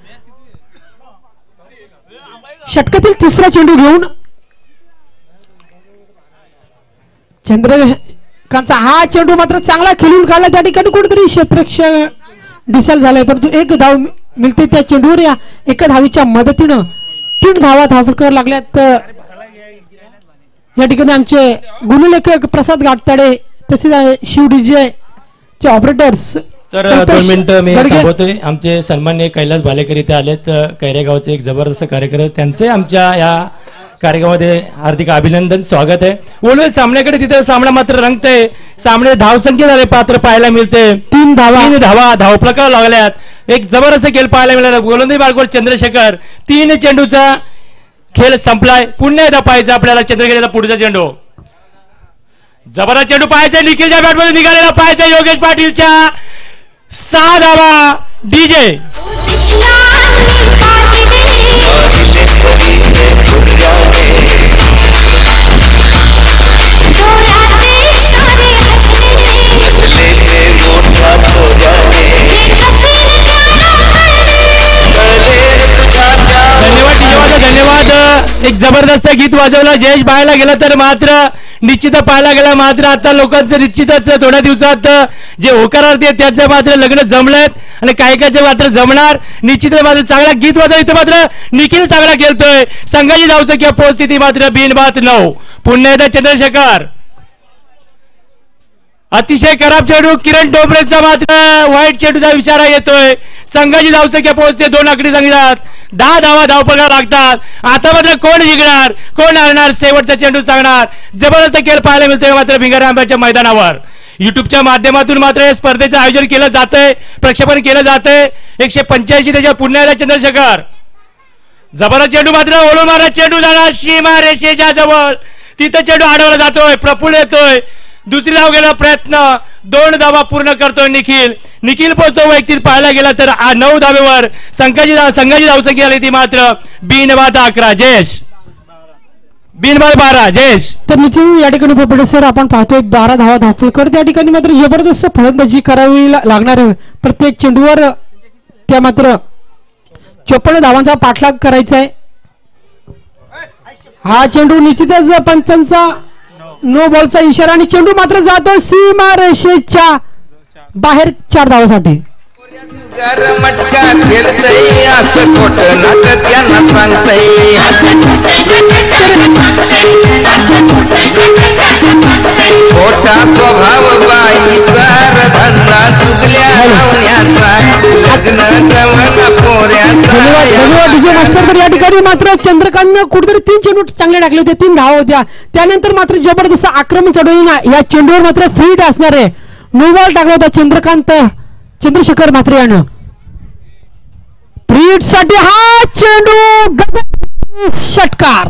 षटकातील तिसरा चेंडू घेऊन चंद्रकांतचा हा चेंडू मात्र चांगला खेळून काढला. त्या ठिकाणी कुठेतरी क्षेत्ररक्षण डिसेल झालाय परंतु एक धाव मिळते त्या चेंडूवर. या एका धावीच्या मदतीनं तीन धावा धावफलकर लागल्यात. या ठिकाणी आमचे गुणलेखक प्रसाद गाटताडे तसेच शिव डीजे चे ऑपरेटर्स. तर दोन मिनिटं मी थांबवतोय. आमचे सन्मान्य कैलास भालेकर इथे आलेत. कैरेगावचे एक जबरदस्त कार्यक्रम त्यांचे आमच्या या कार्यक्रमामध्ये हार्दिक अभिनंदन स्वागत आहे. बोलूया सामन्याकडे. तिथे सामना मात्र रंगतय. सामने धावसंख्या झाले पात्र पाहायला मिळते. तीन धावा तीन धावा धावफलकावर लागल्यात. एक जबरदस्त खेळ पाहायला मिळाला. गोलंदाजी बाळगोल चंद्रशेखर तीन चेंडूचा खेळ संपलाय. पुन्हा एकदा पाहायचा आपल्याला चंद्रशेखरचा पुढचा चेंडू. जबरदस्त चेंडू पाहायचा. निखिलच्या बॅटमध्ये निघालेला पाहायचा. योगेश पाटीलच्या सहा धावा डीजे. धन्यवाद. एक जबरदस्त गीत वाजवलं. जयेश पाहायला गेला तर मात्र निश्चित पाहायला गेला मात्र आता लोकांचं निश्चितच थोड्या दिवसात जे होकारार्थी आहेत त्याचं मात्र लग्न जमलेत आणि काही कायचे मात्र जमणार. निश्चित मात्र चांगला गीत वाजव. इथं मात्र निखिल चांगला खेळतोय. संघाची धावसंख्या पोहोचती मात्र बिनबाद नऊ. पुन्हा एकदा चंद्रशेखर अतिशय खराब चेंडू. किरण डोबरेचा मात्र वाईट चेंडूचा इशारा येतोय. संघाची धावसंख्या पोहोचते. दोन आकडी सांगतात. दहा धावा धावपळकार लागतात. आता मात्र कोण जिंकणार कोण हरणार शेवटचा चेंडू सांगणार. जबरदस्त खेळ पाहायला मिळतोय मात्र भिंगार आंब्याच्या मैदानावर. युट्यूबच्या माध्यमातून मात्र या स्पर्धेचं आयोजन केलं जातंय, प्रक्षेपण केलं जातंय. एकशे पंच्याऐंशी त्याच्या पुण्याला चंद्रशेखर जबरदस्त चेंडू मात्र ओळून मारा, चेंडू झाला सीमा रेषेच्या जवळ, तिथं चेंडू अडवला जातोय, प्रफुल्ल येतोय, दुसरी धाव घेण्याचा प्रयत्न, दोन धावा पूर्ण करतोय निखिल. निखिल पोहोचतो वैयक्तिक पाहायला गेला तर नऊ धावेवर संघाची संघाची धावसंख्या आली ती मात्र बिनबाद अकरा. जयेश बिनबाद बारा. जयेश तर निश्चित या ठिकाणी पोपटे सर आपण पाहतोय बारा धावा धावफलकर त्या ठिकाणी मात्र जबरदस्त फलंदाजी करावी लागणार आहे. प्रत्येक चेंडूवर त्या मात्र चोपन्न धावांचा पाठलाग करायचा आहे. हा चेंडू निश्चितच पंचांचा नो बॉलचा इशारा आणि चेंडू मात्र जातो सीमा रेषेच्या बाहेर चार धावासाठी. मटका खेळतय असं खोटं नाटक त्यांना सांगतय. खोटा स्वभाव बाईचा धंदा चुकल्या लावण्याचा, लग्न जवळ पोऱ्याचा. या ठिकाणी मात्र चंद्रकांतनं कुठेतरी तीन चेंडू चांगले टाकले होते, तीन धावा होत्या. त्यानंतर मात्र जबरदस्त आक्रमण चढवून या चेंडूवर मात्र फीट असणार आहे. नो बॉल टाकला होता चंद्रकांत चंद्रशेखर मात्र यानं. फ्रीट साठी हा चेंडू षटकार.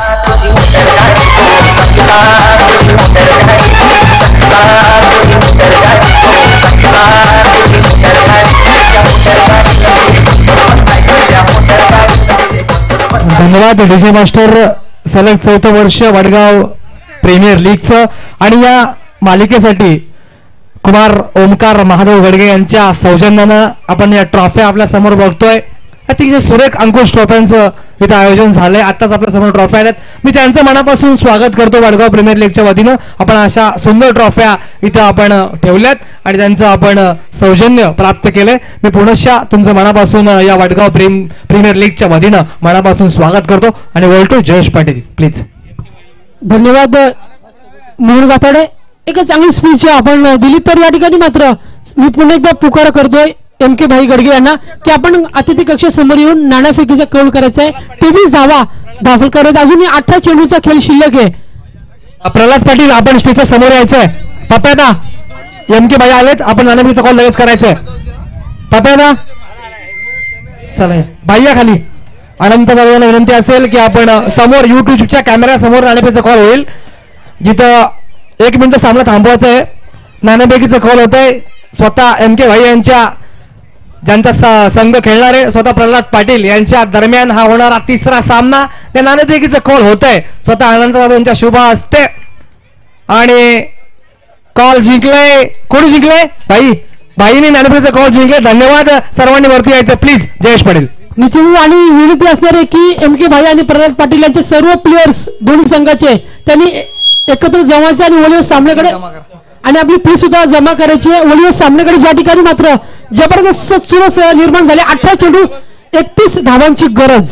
धन्यवाद डीजे मास्टर. सलग चौथं वर्ष वडगाव प्रीमियर लीगचं आणि या मालिकेसाठी कुमार ओमकार महादेव गडगे यांच्या सौजन्यानं आपण या ट्रॉफ्या आपल्या समोर बघतोय. अतिशय सुरेख अंकुश ट्रॉफ्यांचं इथं आयोजन झालंय. आताच आपल्या समोर ट्रॉफ्या आल्यात. मी त्यांचं मनापासून स्वागत करतो. वडगाव प्रीमियर लीगच्या वतीनं आपण अशा सुंदर ट्रॉफ्या इथं आपण ठेवल्यात आणि त्यांचं आपण सौजन्य प्राप्त केलंय. मी पुनश्च तुमचं मनापासून या वडगाव प्रीम प्रीमियर लीगच्या वतीनं मनापासून स्वागत करतो आणि बोलतो जयेश पाटील प्लीज. धन्यवाद मोहन गाताडे. एक चांगली स्पीच आपण दिली. तर या ठिकाणी मात्र मी पुन्हा एकदा पुकार करतोय एम के भाई गडगे यांना की आपण अतिथी कक्षासमोर येऊन नाणेफेकीचा कौल करायचा आहे. तेवीस धावा दाखल करायचा. अजून अठरा चेंडूचा खेळ शिल्लक आहे. प्रल्हाद पाटील आपण स्टेजच्या समोर यायचंय. पप्यादा एम के भाई आलेत. आपण नाणेफेकीचा कॉल लगेच करायचंय. पप्यादा चला बाह्या खाली. अनंत जाधवांना विनंती असेल की आपण समोर युट्यूबच्या कॅमेरा समोर नाणेफेकीचा कॉल होईल. जिथं एक मिनिट सामना थांबवायचा आहे. नाणेफेकीचा कॉल होत आहे. स्वतः एम के भाई यांच्या ज्यांचा संघ खेळणार आहे स्वतः प्रल्हाद पाटील यांच्या दरम्यान हा होणारा तिसरा सामना. त्या नाणेफेकीचा कॉल होत आहे स्वतः अनंत जाधव यांच्या शुभ हस्ते आणि कॉल जिंकले. कोणी जिंकले? भाई भाईने नाणेफेकीचा कॉल जिंकले. धन्यवाद. सर्वांनी वरती यायचं प्लीज. जयेश पाटील. निश्चित आणि विनंती असणार आहे की एम के भाई आणि प्रल्हाद पाटील यांचे सर्व प्लेयर्स दोन्ही संघाचे त्यांनी एकत्र जमायचे आणि ओलिव्ह सामन्याकडे आणि आपली फी सुद्धा जमा करायची आहे. ओलिव्ह सामन्याकडे ज्या ठिकाणी मात्र जबरदस्त चुरस निर्माण झाले. अठरा चेंडू एकतीस धावांची गरज.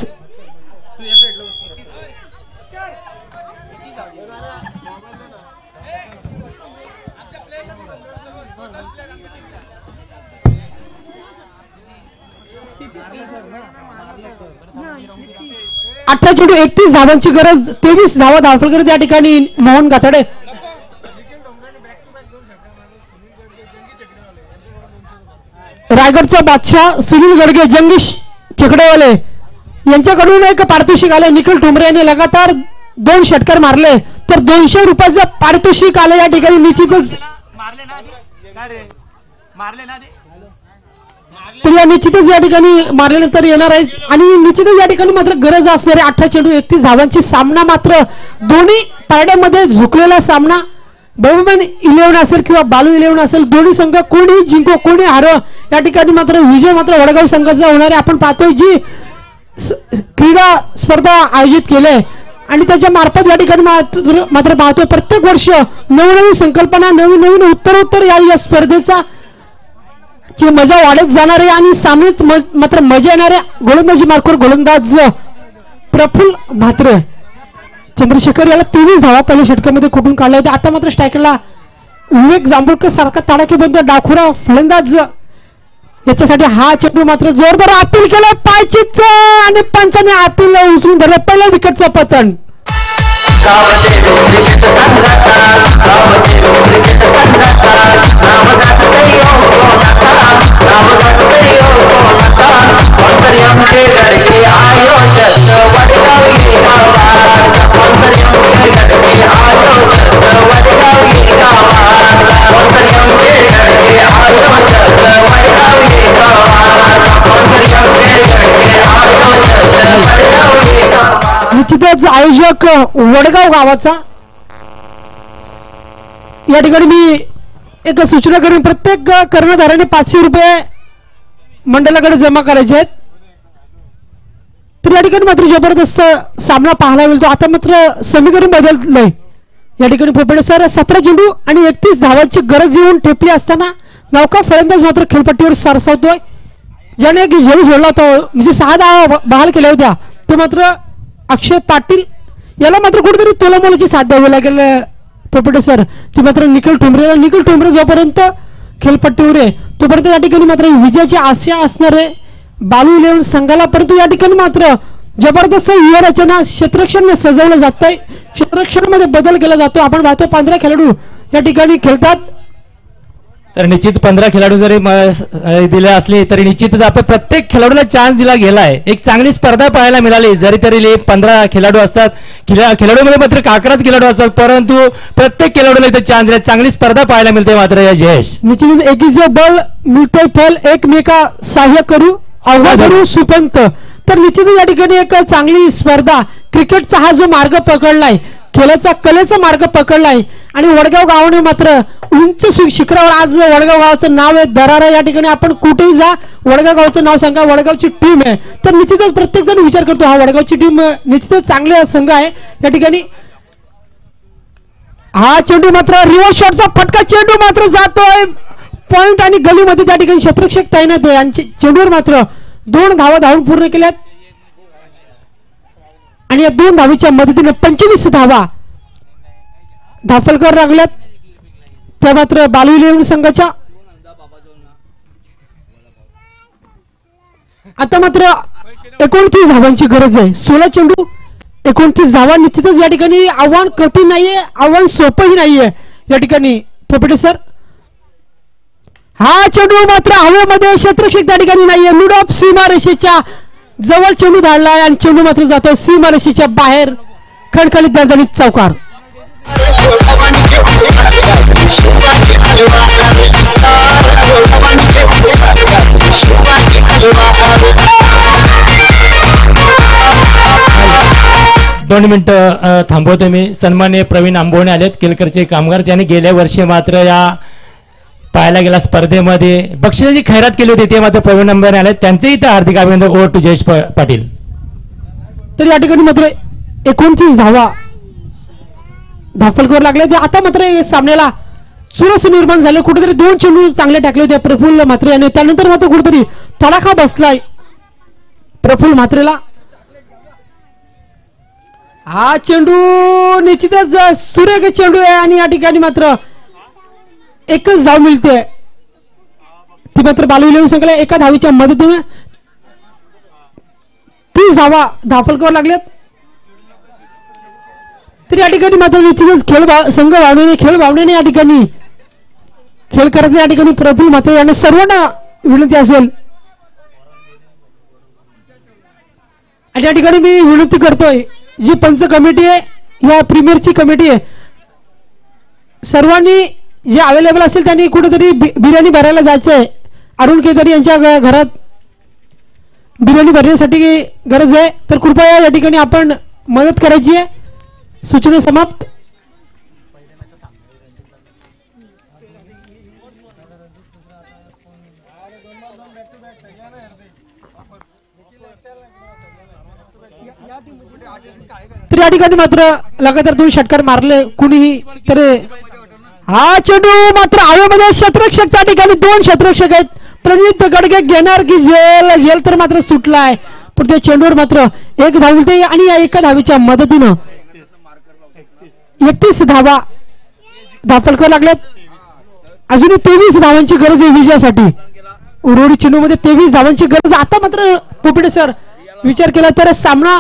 अठरा चेंडू एकतीस धावांची गरज. तेवीस धावा दाखल करत या ठिकाणी मोहन गाथाडे. रायगडचा बादशाह सुनील गडगे जंगी चकडेवाले यांच्याकडून एक पारितोषिक आले. निखिल ठोंबरे यांनी लगातार दोन षटकार मारले तर दोनशे रुपयाचं पारितोषिक आलं. या ठिकाणी निश्चितच तर या निश्चितच या ठिकाणी मारल्यानंतर येणार आहे आणि निश्चितच या ठिकाणी मात्र गरज असणारे अठरा चेंडू एकतीस धावांची सामना. मात्र दोन्ही तारड्यामध्ये झुकलेला सामना. बरोबर इलेव्हन असेल किंवा बालू इलेव्हन असेल दोन्ही संघ कोणी जिंको कोणी हारो या ठिकाणी मात्र विजय मात्र वडगाव संघाचा होणार आहे. आपण पाहतोय जी क्रीडा स्पर्धा आयोजित केले आणि त्याच्या मार्फत या ठिकाणी मात्र मात्र पाहतोय प्रत्येक वर्ष नवनवीन संकल्पना नवीन नवीन उत्तरोत्तर या या स्पर्धेचा ची मजा वाढत जाणार आहे आणि सामन्यात मात्र मजा येणार आहे. गोलंदाजी मार्कवर गोलंदाज प्रफुल्ल म्हात्रे चंद्रशेखर याला तेवीस धावा पहिल्या षटकामध्ये कुठून काढल्या होत्या. आता मात्र स्ट्रायकरला विवेक जांभूळकर सारखा तडाखेबंद डाखुरा फलंदाज याच्यासाठी हा चेंडू मात्र जोरदार अपील केलं पायचीच आणि पंचाने अपील उचलून धरलं. पहिल्या विकेटचं पतन. गावाचे क्रिकेट संघाचा गावाचे क्रिकेट संघाचा त्याच आयोजक वडगाव गावाचा. या ठिकाणी मी एक सूचना करून प्रत्येक कर्णधाराने पाचशे रुपये मंडळाकडे जमा करायचे आहेत. तर या ठिकाणी मात्र जबरदस्त सामना पाहायला मिळतो. आता मात्र समीकरण बदललंय. या ठिकाणी पोपेटे सर सतरा चेंडू आणि एकतीस धावांची गरज येऊन ठेपली असताना नौका फलंदाज मात्र खेळपट्टीवर सरसावतोय. ज्याने की झेल सोडला होता म्हणजे सहा धावा बहाल केल्या होत्या तो मात्र अक्षय पाटील याला मात्र कुठेतरी तोलामोलाची साथ द्यावी लागेल. पोपेटे सर ती मात्र निखिल ठोंबरेला निखिल ठोंबरे जोपर्यंत खेळपट्टीवर आहे तोपर्यंत या ठिकाणी मात्र विजयाची आशा असणार आहे बालू इलेव्हन संघाला. परंतु या ठिकाणी मात्र जबरदस्त व्यूहरचना क्षेत्ररक्षण सजवलं जात आहे. क्षेत्ररक्षणामध्ये बदल केला जातो. आपण पाहतो पंधरा खेळाडू या ठिकाणी खेळतात. तर निश्चित पंधरा खेळाडू जरी दिले असले तरी निश्चितच आपण प्रत्येक खेळाडूला चान्स दिला गेलाय. एक चांगली स्पर्धा पाहायला मिळाली. जरी तरी पंधरा खेळाडू असतात खेळाडूमध्ये मात्र अकराच खेळाडू असतात परंतु प्रत्येक खेळाडूला इथे चान्स दिला. चांगली स्पर्धा पाहायला मिळते मात्र या जयेश. निश्चितच एकीचे बळ मिळते फल एकमेका सहाय्य करू अवघड सुपंत. तर निश्चितच या ठिकाणी एक चांगली स्पर्धा क्रिकेटचा हा जो मार्ग पकडलाय खेळाचा कलेचा मार्ग पकडलाय आणि वडगाव गावाने मात्र उंच शिखरावर आज वडगाव गावाचं नाव आहे दरारा. या ठिकाणी आपण कुठेही जा वडगाव गावचं नाव सांगा वडगावची टीम आहे. तर निश्चितच प्रत्येक जण विचार करतो हा वडगावची टीम निश्चितच चांगले संघ आहे. या ठिकाणी हा चेंडू मात्र रिव्हर्स शॉटचा फटका चेंडू मात्र जातोय पॉइंट आणि गलीमध्ये त्या ठिकाणी क्षेत्ररक्षक तैनात आहे आणि चेंडूवर मात्र दोन धावा धावून पूर्ण केल्यात आणि या दोन धावीच्या मदतीने पंचवीस धावा धाफलकर लागल्यात. त्या मात्र बालू इलेव्हन संघाच्या. आता मात्र एकोणतीस धावांची गरज आहे. सोळा चेंडू एकोणतीस धावा. निश्चितच या ठिकाणी आव्हान कठीण नाहीये आव्हान सोपंही नाहीये. या ठिकाणी पोपेटे सर हा चेंडू मात्र हवेमध्ये क्षेत्ररक्षक त्या ठिकाणी नाहीये. मिड ऑफ सीमारेषेच्या जवळ चेंडू धाडलाय आणि चेंडू मात्र जातोय सीमारेषेच्या बाहेर. खणखणीत दणदणीत चौकार. दोन मिनिटं थांबवतो मी. सन्माननीय प्रवीण आंबोणे आलेत केलकरचे कामगार ज्यांनी गेल्या वर्षी मात्र या पाहायला गेला स्पर्धेमध्ये बक्षिसाची खैरात केली होती ते मात्र प्रवीण आंबोणे आले त्यांचे इथं हार्दिक अभिनंदन. Over to Jayesh Patil. तर या ठिकाणी मात्र एकोणतीस धावा धाफलकर लागले. आता मात्र सामन्याला चुरस निर्माण झाले. कुठेतरी दोन चेंडू चांगले टाकले होते प्रफुल्ल म्हात्रे याने. त्यानंतर मात्र कुठेतरी तडाखा बसलाय प्रफुल्ल म्हात्रेला. हा चेंडू निश्चितच सुरेख चेंडू आहे आणि या ठिकाणी मात्र एकच धाव मिळते ती मात्र बालू इलेव्हन संघाला एका धावीच्या मदतीने तीस धावा धाफलकर लागल्यात. तर या ठिकाणी मात्र निश्चितच खेळ संघ भावनेने खेळ भावनेने या ठिकाणी खेळ करायचा. या ठिकाणी प्रफुल्ल म्हात्रे यांना सर्वांना विनंती असेल आणि या ठिकाणी मी विनंती करतोय जी पंच कमिटी आहे या प्रीमियरची कमिटी आहे सर्वांनी जे अवेलेबल असेल त्यांनी कुठेतरी बिर्याणी भरायला जायचं आहे. अरुण केदारी यांच्या घरात बिर्याणी भरण्यासाठी गरज आहे. तर कृपया या ठिकाणी आपण मदत करायची आहे. सूचना समाप्त. तर या ठिकाणी मात्र लगातार दोन षटकार मारले कुणीही. तर हा चेंडू मात्र हवेमध्ये क्षेत्ररक्षक त्या ठिकाणी दोन क्षेत्ररक्षक आहेत. प्रणित गडगे घेणार की जेल जेल तर मात्र सुटलाय पण त्या चेंडूवर मात्र एक धाव मिळते आणि या एका धावीच्या मदतीनं एकतीस धावा धाफलकर लागल्यात. अजूनही तेवीस धावांची गरज आहे विजयासाठी. उर्वरित चेंडू मध्ये तेवीस धावांची गरज. आता मात्र पोपेटे सर विचार केला तर सामना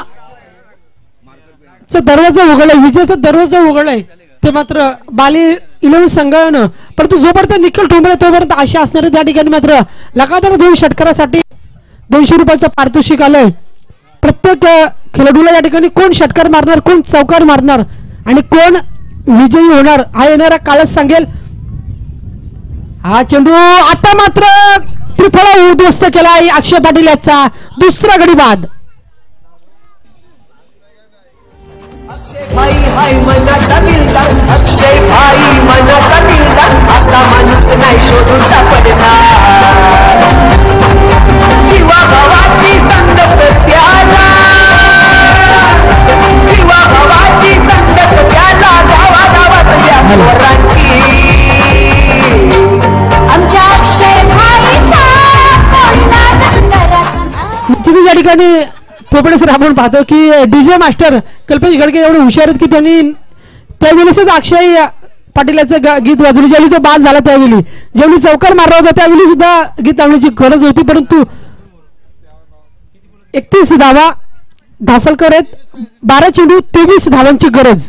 दरवाजा उघडलाय विजयाचा दरवाजा उघडलाय ते मात्र बाली इलेव्हन संघानं. परंतु जोपर्यंत निखिल ठोंबरे तोपर्यंत आशा असणारे त्या ठिकाणी मात्र लगातार दोन षटकारासाठी दोनशे रुपयाचं पारितोषिक आलंय. प्रत्येक खेळाडूला या ठिकाणी कोण षटकार मारणार कोण चौकार मारणार आणि कोण विजयी होणार हा येणारा कालच सांगेल. हा चेंडू आता मात्र त्रिफळा उद्ध्वस्त केला अक्षय पाटील याचा दुसरा गडी बाद. भाई मनाचा दिलदार अक्षय भाई मनाचा दिलदार असा माणूस नाही शोधून सापडणार जीवा भावाची संगत त्याला जीवा भावाची संगत त्याला गावा गावात त्या स्वरांची आमच्या अक्षय भाईचा या ठिकाणी पोपटे सर आपण पाहतो की डीजे मास्टर कल्पेश गडके एवढे हुशार आहेत की त्यांनी त्यावेळेसच अक्षय पाटील याचं गीत वाजवलं. ज्यावेळी तो बाद झाला त्यावेळी ज्यावेळी चौकार मारला होता त्यावेळी सुद्धा गीत लावण्याची गरज होती, परंतु एकतीस धावा धाफलकर आहेत, बारा चेंडू तेवीस धावांची गरज.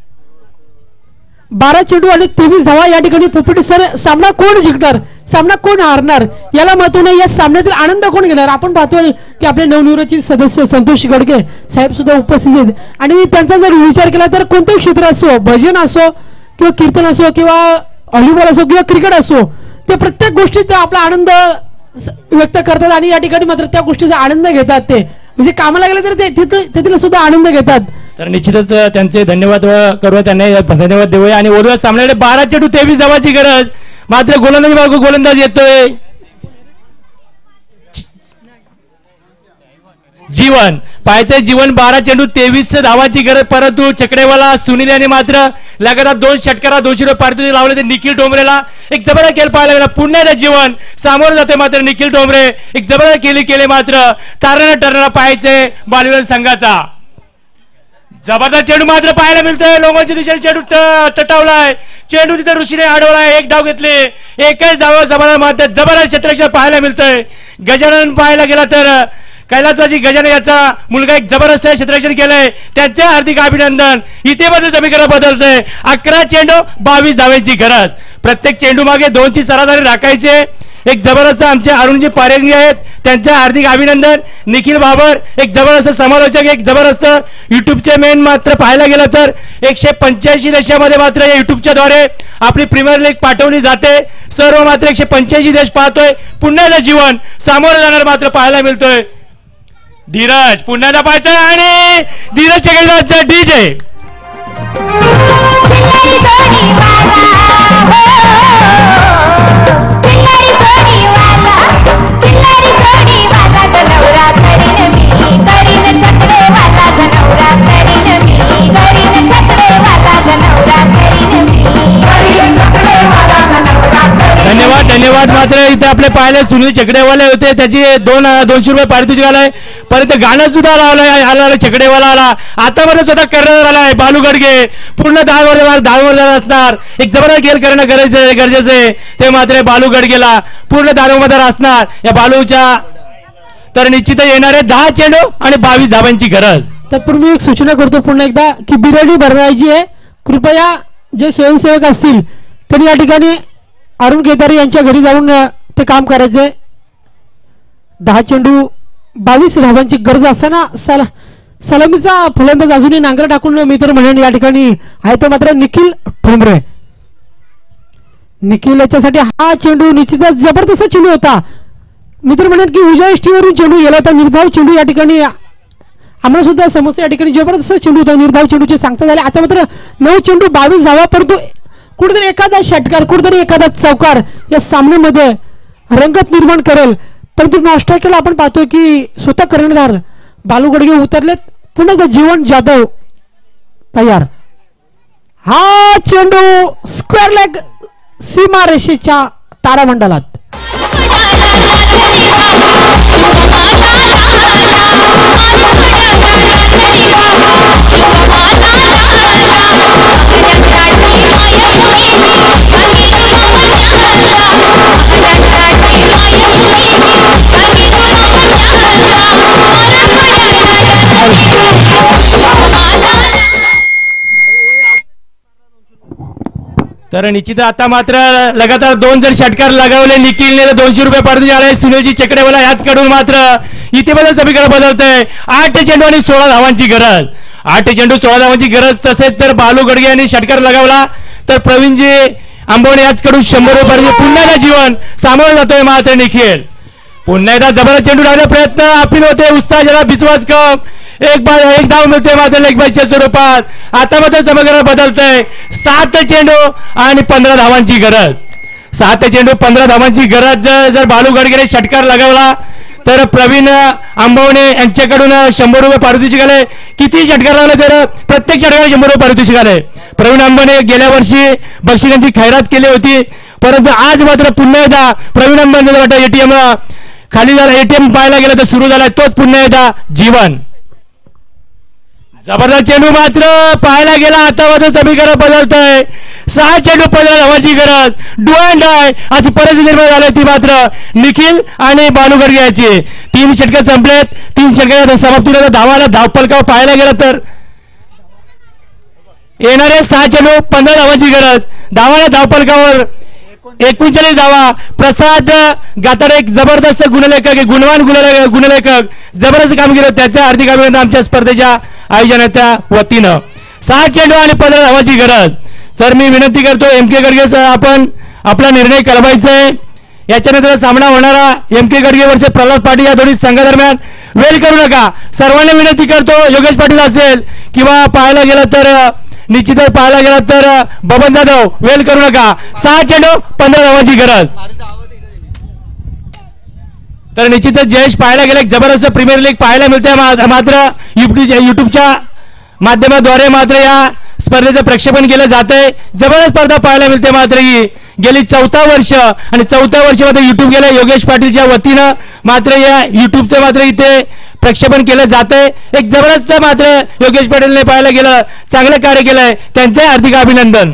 बारा चेंडू आणि तेवीस धावा या ठिकाणी पोपटे सर सामना कोण जिंकणार, सामना कोण हारणार याला महत्व नाही. या सामन्यातील आनंद कोण घेणार. आपण पाहतोय की आपले नवनिर्वाचित सदस्य संतोष गडके साहेब सुद्धा उपस्थित आहेत आणि त्यांचा जर विचार केला तर कोणतेही क्षेत्र असो, भजन असो किंवा कीर्तन असो किंवा व्हॉलीबॉल असो किंवा क्रिकेट असो, ते प्रत्येक गोष्टीत आपला आनंद व्यक्त करतात आणि या ठिकाणी मात्र त्या गोष्टीचा आनंद घेतात. ते म्हणजे कामाला गेले तर ते तिथं सुद्धा आनंद घेतात. तर निश्चितच त्यांचे धन्यवाद करूया, त्यांना धन्यवाद देऊया आणि ओरव्या सामन्याकडे बारा चेंडू तेवीस धावाची गरज. मात्र गोलंदाजी बाजू गोलंदाज येतोय जीवन पाहायचंय जीवन बारा चेंडू तेवीस धावाची गरज, परंतु चकडेवाला सुनील यांनी मात्र लगातार दोन षटकारा दोनशे रुपये पारितोषिक लावले. ते निखिल डोंबरेला एक जबरदस्त खेळ पाहायला गेला. पुन्हा एकदा जीवन सामोरं जाते मात्र निखिल डोंबरे एक जबरदस्त केली केले मात्र तारणा टर्नरा पाहायचंय बालविलन संघाचा. जबरदस्त चेंडू मात्र पाहायला मिळतोय. लोंगोच्या दिशेने चेंडू तटावलाय, चेंडू तिथे ऋषीने अडवलाय, एक धाव घेतली, एकच धाव समाधान मात्र जबरदस्त क्षेत्ररक्षण पाहायला मिळतंय. गजानन पाहायला गेला तर कैलासवासी गजानन याचा मुलगा एक जबरदस्त क्षेत्ररक्षण केलंय, त्यांचे हार्दिक अभिनंदन. इथे बदल समीकरण बदलतंय. अकरा चेंडू बावीस धावांची गरज. प्रत्येक चेंडू मागे दोनची सरासरी राखायचे. एक जबरदस्त आमचे अरुणजी पारेंगी आहेत, त्यांचे हार्दिक अभिनंदन. निखिल बाबर एक जबरदस्त समालोचक, एक जबरदस्त युट्यूबचे मेन मात्र पाहायला गेलं तर एकशे पंच्याऐंशी देशामध्ये मात्र या युट्यूबच्या द्वारे आपली प्रीमियर लीग पाठवली जाते. सर्व मात्र एकशे पंच्याऐंशी देश पाहतोय. पुन्हा एकदा जीवन सामोरं जाणार मात्र पाहायला मिळतोय. धीरज पुन्हा एकदा पाहायचं आणि धीरज चेगेलचा डीजे धन्यवाद धन्यवाद. मात्र इथे आपले पाहिले सुनील चकडेवाले होते, त्याची दोन दोनशे रुपये पारितोषिक आलाय. परत गाणं सुद्धा लावलंय आला चकडेवाला आला. आता मध्ये स्वतः करणार आलाय बालू गडगे. पूर्ण दहा वर दहा वर असणार. एक जबरदस्त खेळ करणं गरजेचं गरजेचं आहे. ते मात्र बालू गडगेला पूर्ण दारोमदार असणार या बालूच्या. तर निश्चित येणारे दहा चेंडू आणि बावीस धावांची गरज. तत्पूर्वी एक सूचना करतो पुन्हा एकदा की बिर्याणी भरवायची आहे. कृपया जे स्वयंसेवक असतील त्यांनी या ठिकाणी अरुण केदारी यांच्या घरी जाऊन ते काम करायचंय. दहा चेंडू बावीस धावांची गरज असताना सला सलामीचा फलंदाज अजूनही नांगर टाकून मी तर म्हणेन या ठिकाणी आहे तो मात्र निखिल ठोंबरे. निखिल याच्यासाठी हा चेंडू निश्चितच जबरदस्त चेंडू होता. मी तर म्हणेन की उजव्या स्टीवरून चेंडू गेला होता. निर्धाव चेंडू या ठिकाणी आम्हाला सुद्धा समस्या या ठिकाणी जबरदस्त चेंडू होता. निर्धाव चेंडूची सांगता झाली. आता मात्र नऊ चेंडू बावीस धावा, परंतु कुठेतरी एखादा षटकार कुठेतरी एखादा चौकार या सामन्यामध्ये रंगत निर्माण करेल. परंतु नॉस्ट्रायकला आपण पाहतोय की स्वतः कर्णधार बालू गडगे उतरलेत. पुन्हा एकदा जीवन जाधव तयार. हा चेंडू स्क्वेअर लेग सीमा रेषेच्या तारामंडलात. तर निश्चित आता मात्र लगातार दोन जर षटकार लगावले निखिलने तर दोनशे रुपये पारितोषिक आले. सुनीलजी चकडेवाला याच कडून मात्र इथे बदल समीकरण बदलतंय. आठ चेंडू आणि सोळा धावांची गरज. आठ चेंडू सोळा धावांची गरज. तसेच जर बालू गडगे यांनी षटकार लगावला तर प्रवीणजी आंबवणे याच कडून शंभर रुपये पारितोषिक. पुन्हा एकदा जीवन सामोरं जातोय मात्र निखिल. पुन्हा एकदा जबरदस्त चेंडू लावण्याचा प्रयत्न अपील होते. उत्साह जरा विश्वास कम एक बा एक धाव मिळते मात्र लेगबाईच्या स्वरूपात. आता मात्र समीकरण बदलतंय. सात चेंडू आणि पंधरा धावांची गरज. सात चेंडू पंधरा धावांची गरज. जर बालू गडगेने षटकार लगावला तर प्रवीण आंबवणे यांच्याकडून शंभर रुपये पारितोषिक आले. किती षटकार लावले तर प्रत्येक षटकाला शंभर रुपये पारितोषिक आले. प्रवीण आंबवणे गेल्या वर्षी बक्षिसांची खैरात केली होती, परंतु आज मात्र पुन्हा एकदा प्रवीण आंबवणे वाटतं एटीएम खाली झाला. एटीएम पाहायला गेला तर सुरू झाला तोच पुन्हा एकदा जीवन. जबरदस्त चेंडू मात्र पाहायला गेला. आता मात्र समीकरण बदलतंय. सहा चेंडू पंधरा धावांची गरज. डू अँड डाय अशी परिस्थिती निर्माण झाली ती मात्र निखिल आणि बालू गडगे याची. तीन षटके संपलेत. तीन षटकाच्या समाप्तीला धावाला धावपलकावर पाहायला गेलं तर येणारे सहा चेंडू पंधरा धावांची गरज. धावाला धावपलकावर एकोणचाळीस धावा. प्रसाद गाताडे एक जबरदस्त गुणलेखक, गुणवान गुणले गुणलेखक जबरदस्त कामगिरी त्याच्या हार्दिक अभिनंदन आमच्या स्पर्धेच्या आयोजनाच्या वतीनं. सहा चेंडू आणि पंधरा धावांची गरज. तर मी विनंती करतो एम के गडगे आपण आपला निर्णय कळवायचा आहे. याच्यानंतर सामना होणारा M K Gadge versus Pralhad Patil या दोन्ही संघादरम्यान वेळ करू नका. सर्वांना विनंती करतो. योगेश पाटील असेल किंवा पाहायला गेलं तर निश्चितच पाहायला गेला तर बबन जाधव वेळ करू नका. सहा चेंडू पंधरा धावांची गरज. तर निश्चितच जयेश पाहायला गेले जबरदस्त प्रीमियर लीग पाहायला मिळते. मात्र युट्यूबच्या माध्यमाद्वारे मात्र या स्पर्धेचं प्रक्षेपण केलं जातंय. जबरदस्त स्पर्धा पाहायला मिळते. मात्र ही गेली चौथा वर्ष आणि चौथ्या वर्षामध्ये युट्यूब गेल्या योगेश पाटीलच्या वतीनं मात्र या युट्यूबचं मात्र इथे प्रक्षेपण केलं जातंय. एक जबरदस्त मात्र योगेश पाटीलने पाहायला गेलं चांगलं कार्य केलंय. त्यांचे हार्दिक अभिनंदन.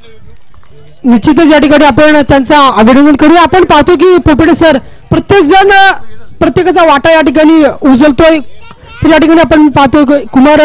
निश्चितच या ठिकाणी आपण त्यांचा अभिनंदन करूया. आपण पाहतो की पोपेटे सर प्रत्येक जण प्रत्येकाचा वाटा या ठिकाणी उचलतोय. तर या ठिकाणी आपण पाहतो कुमार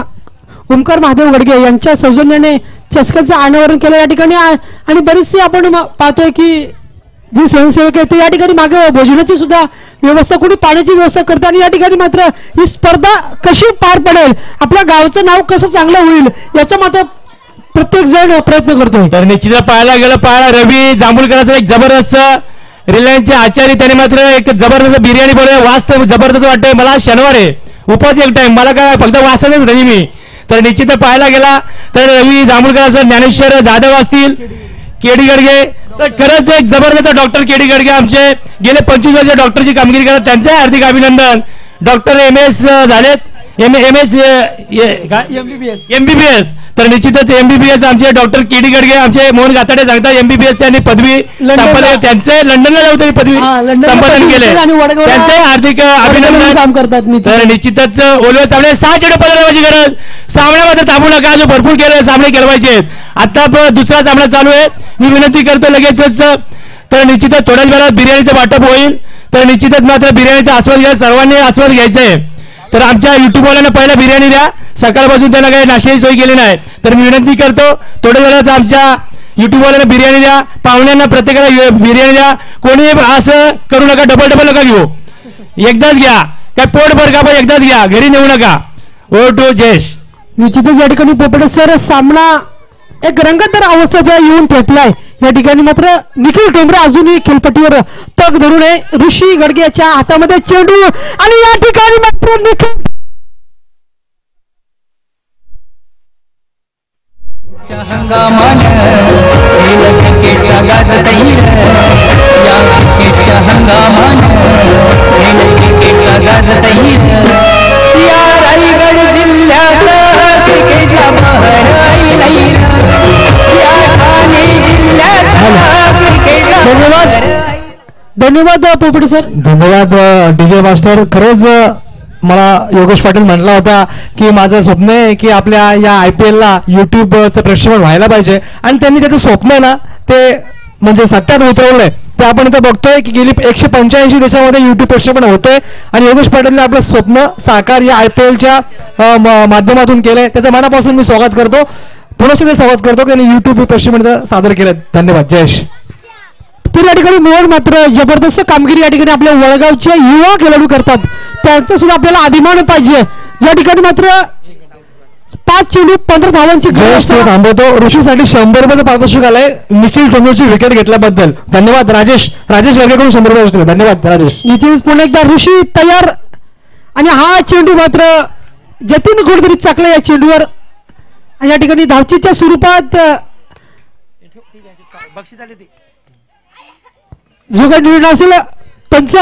ओमकार महादेव गडगे यांच्या सौजन्याने चषकाचं अनावरण केलं या ठिकाणी. आणि बरीचशी आपण पाहतोय की जी स्वयंसेवक आहे ते या ठिकाणी मागे भोजनाची सुद्धा व्यवस्था, कोणी पाण्याची व्यवस्था करतात. आणि या ठिकाणी मात्र ही स्पर्धा कशी पार पडेल, आपल्या गावचं नाव कसं चांगलं होईल याचा मात्र प्रत्येक जण प्रयत्न करतोय. तर निश्चित पाहायला गेलं पाहायला रवी जांभूळकरांचा एक जबरदस्त रिलायन्सचे आचार्य त्याने मात्र एक जबरदस्त बिर्याणी बनवली. वास्तव जबरदस्त वाटतंय. मला शनिवार आहे उपास एक टाइम, मला काय फक्त वाचतच रवी मी. तर निश्चित पाहायला गेला तर रवी जांभूळकर असं ज्ञानेश्वर जाधव असतील केडी गडगे तर खरंच एक जबरदस्त डॉक्टर केडी गडगे आमचे गेले पंचवीस वर्ष डॉक्टरची कामगिरी करत त्यांचे हार्दिक अभिनंदन. डॉक्टर एम एस झालेत M M S MBBS MBBS तर निश्चितच एमबीबीएस आमचे डॉक्टर केडी गडगे आमचे मोहन गाताडे सांगतात एमबीबीएस त्यांनी पदवी संपादन त्यांचे लंडनला जाऊ त्यांनी पदवी संपादन केले त्यांचे हार्दिक अभिनंदन काम करतात. तर निश्चितच ओलवे सामने सहा चेंडू पंधरा धावांची गरज. सामन्यामध्ये थांबू नका, जो भरपूर केले सामने खेळवायचे. आता दुसरा सामना चालू आहे. मी विनंती करतो लगेचच. तर निश्चितच थोड्याच वेळात बिर्याणीचं वाटप होईल. तर निश्चितच मात्र बिर्याणीचा आस्वाद घ्या, सर्वांनी आस्वाद घ्यायचा आहे. तर आमच्या युट्यूबवाल्यांना पहिला बिर्याणी द्या. सकाळपासून त्यांना काही नाश्त्याची सोय केली नाही. तर मी विनंती करतो थोड्या वेळात आमच्या युट्यूबवाल्यांना बिर्याणी द्या. पाहुण्यांना प्रत्येकाला बिर्याणी द्या. कोणी असं करू नका, डबल डबल नका घेऊ, एकदाच घ्या. काय पोट भर का पण एकदाच घ्या, घरी नेऊ नका. ओ टू जयेश. निश्चितच या ठिकाणी पोपटे सर सामना एक रंगतदार अवस्थेत येऊन ठेपलाय. या ठिकाणी मात्र निखिल डोंगरे अजूनही खेळपट्टीवर तग धरून आहे. ऋषी गडगे याच्या हातामध्ये चेंडू आणि या ठिकाणी मात्र निखिल हंगामान क्रिकेटचा गाजतही या क्रिकेटच्या हंगामान क्रिकेटचा गाजतही या रायगड जिल्ह्यात क्रिकेटला बहराई या ठाणे जिल्ह्यात क्रिकेटला धन्यवाद धन्यवाद पोपटे सर. धन्यवाद डीजे मास्टर. खरंच मला योगेश पाटील म्हटला होता की माझं स्वप्न आहे की आपल्या या आय पी एलला युट्यूबचं प्रक्षेपण व्हायला पाहिजे आणि त्यांनी त्याचं स्वप्न आहे ना ते म्हणजे सत्यात उतरवलंय. ते आपण इथं बघतोय की गेली एकशे पंच्याऐंशी देशामध्ये युट्यूब प्रक्षेपण होतंय आणि योगेश पाटीलने आपलं स्वप्न साकार या आय पी एलच्या माध्यमातून केलंय. त्याचं मनापासून मी स्वागत करतो. पुनश्च ते स्वागत करतो त्यांनी युट्यूब प्रक्षेपण सादर केलं. धन्यवाद जयेश. तर या ठिकाणी मोहन मात्र जबरदस्त कामगिरी या ठिकाणी आपल्या वडगावचे युवा खेळाडू करतात. त्यांचा सुद्धा आपल्याला अभिमान पाहिजे. या ठिकाणी मात्र पाच चेंडू पंधरा धावांची गरज थांबवतो. ऋषीसाठी शंभर रुपयाचं पारितोषिक आलंय निखिल डोंगरेची विकेट घेतल्याबद्दल. धन्यवाद राजेश. राजेश गडगेकडून शंभर रुपये. धन्यवाद राजेश. निश्चितच पुन्हा एकदा ऋषी तयार आणि हा चेंडू मात्र जतीन कुठेतरी चाकला या चेंडूवर आणि या ठिकाणी धावचीच्या स्वरूपात जो काही निर्णय असेल पंच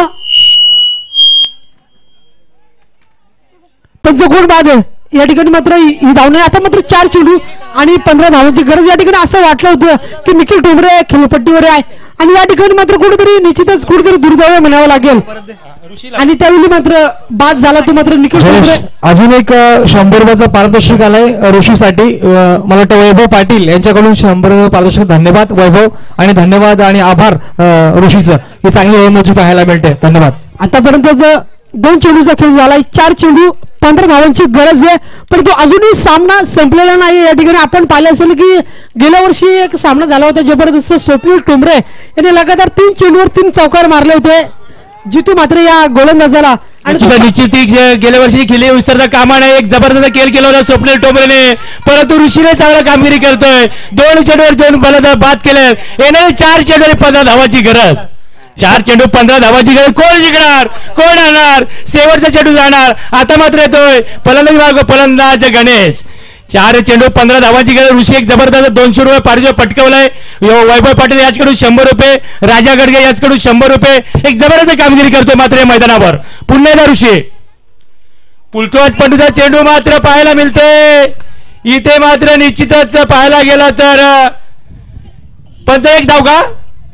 पंच कोण बाद या ठिकाणी मात्र ही धावणे आता मात्र चार चेंडू आणि पंधरा धावांची गरज या ठिकाणी असं वाटलं होतं की निखिल टोमरे खेळपट्टीवर आहे आणि या ठिकाणी मात्र कुठेतरी निश्चितच कुठेतरी दुर्दैव म्हणावं लागेल आणि त्यावेळी मात्र बाद झाला तो मात्र निखिल टोमरे. अजून एक शंभर रुपयाचा पारितोषिक आलाय ऋषीसाठी. मला वाटतं वैभव पाटील यांच्याकडून शंभर पारितोषिक. धन्यवाद वैभव आणि धन्यवाद आणि आभार ऋषीचं. ही चांगली वैभवची पाहायला मिळते. धन्यवाद. आतापर्यंत दोन चेंडूचा खेळ झालाय. चार चेंडू पंधरा धावांची गरज आहे परंतु अजूनही सामना संपलेला नाही. या ठिकाणी आपण पाहिलं असेल की गेल्या वर्षी एक सामना झाला होता जबरदस्त. स्वप्नील टोमरे यांनी लगातार तीन चेंडूवर तीन चौकार मारले होते. जितू मात्र या गोलंदाजाला आणि निश्चित गेल्या वर्षी खेळी विसरता कामा नाही. एक जबरदस्त खेळ केला होता स्वप्नील टोमरेने परंतु ऋषीने चांगला कामगिरी करतोय. दोन चेंडूवर दोन बलंदाज बाद केले. येणारे चार चेंडूवर पंधरा धावाची गरज. चार चेंडू पंधरा धावाची गरज. कोण जिंकणार कोण आणणार शेवटचा चेंडू जाणार. आता मात्र येतोय फलंदाज मार्ग फलंदाज गणेश. चार चेंडू पंधरा धावाची गरज. ऋषी एक जबरदस्त दोनशे रुपये पारितोषिक पटकवलंय. वैभव पाटील याचकडून शंभर रुपये. राजा गडगे याचकडून शंभर रुपये. एक जबरदस्त कामगिरी करतोय मात्र या मैदानावर पुन्हा एकदा ऋषी. पुलटवाज पंडूचा चेंडू मात्र पाहायला मिळतोय इथे. मात्र निश्चितच पाहायला गेला तर पंच एक धाव का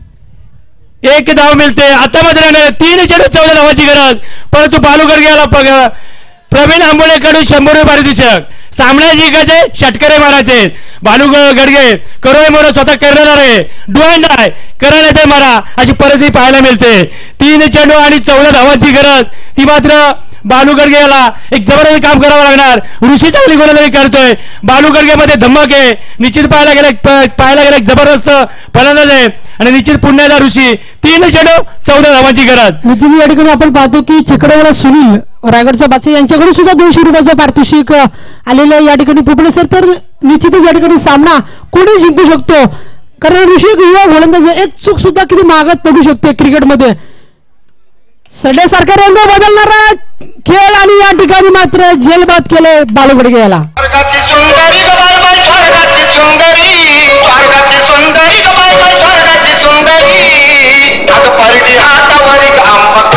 एक धाव मिळते. आता मात्र तीन चेंडू चौदा धावाची गरज परंतु बालू गडगे प्रवीण आंबोळेकडून शंभर रुपये पारितोषिक. सामना जिंकायचे षटकरे मारायचे. बालू गडगे करोय मोर स्वतः करणार आहे. डुआंड आहे करा ते मारा अशी परिस्थिती पाहायला मिळते. तीन चेंडू आणि चौदा धावाची गरज. ती मात्र बालू गडगे याला एक जबरदस्त काम करावं लागणार. ऋषी चांगली गोलंदाजी करतोय. बालू गडगे मध्ये धमक आहे. निश्चित पाहायला गेलं पाहायला गेलं एक जबरदस्त फलंदाज आहे आणि निश्चित पुन्हा एकदा ऋषी. तीन चेंडू चौदा धावांची गरज. नितीन या ठिकाणी आपण पाहतो की चिकडेवाला सुनील रायगडचा बादशाह यांच्याकडून सुद्धा दोनशे रुपयाचं पारितोषिक आलेलं आहे. या ठिकाणी पोपळे सर तर निश्चितच या ठिकाणी सामना कोणी जिंकू शकतो कारण ऋषी एक युवा गोलंदाज एक चूक सुद्धा किती महागात पडू शकते क्रिकेटमध्ये. सड्यासारखा रंग बदलणारा खेळ आणि या ठिकाणी मात्र जेलबाद केले बालू गडगे याला. स्वर्गाची सुंदरी ग बाय बाय स्वर्गाची सुंदरी स्वर्गाची सुंदरी ग बाय बाय स्वर्गाची सुंदरी अग परडी हातावरी आंबा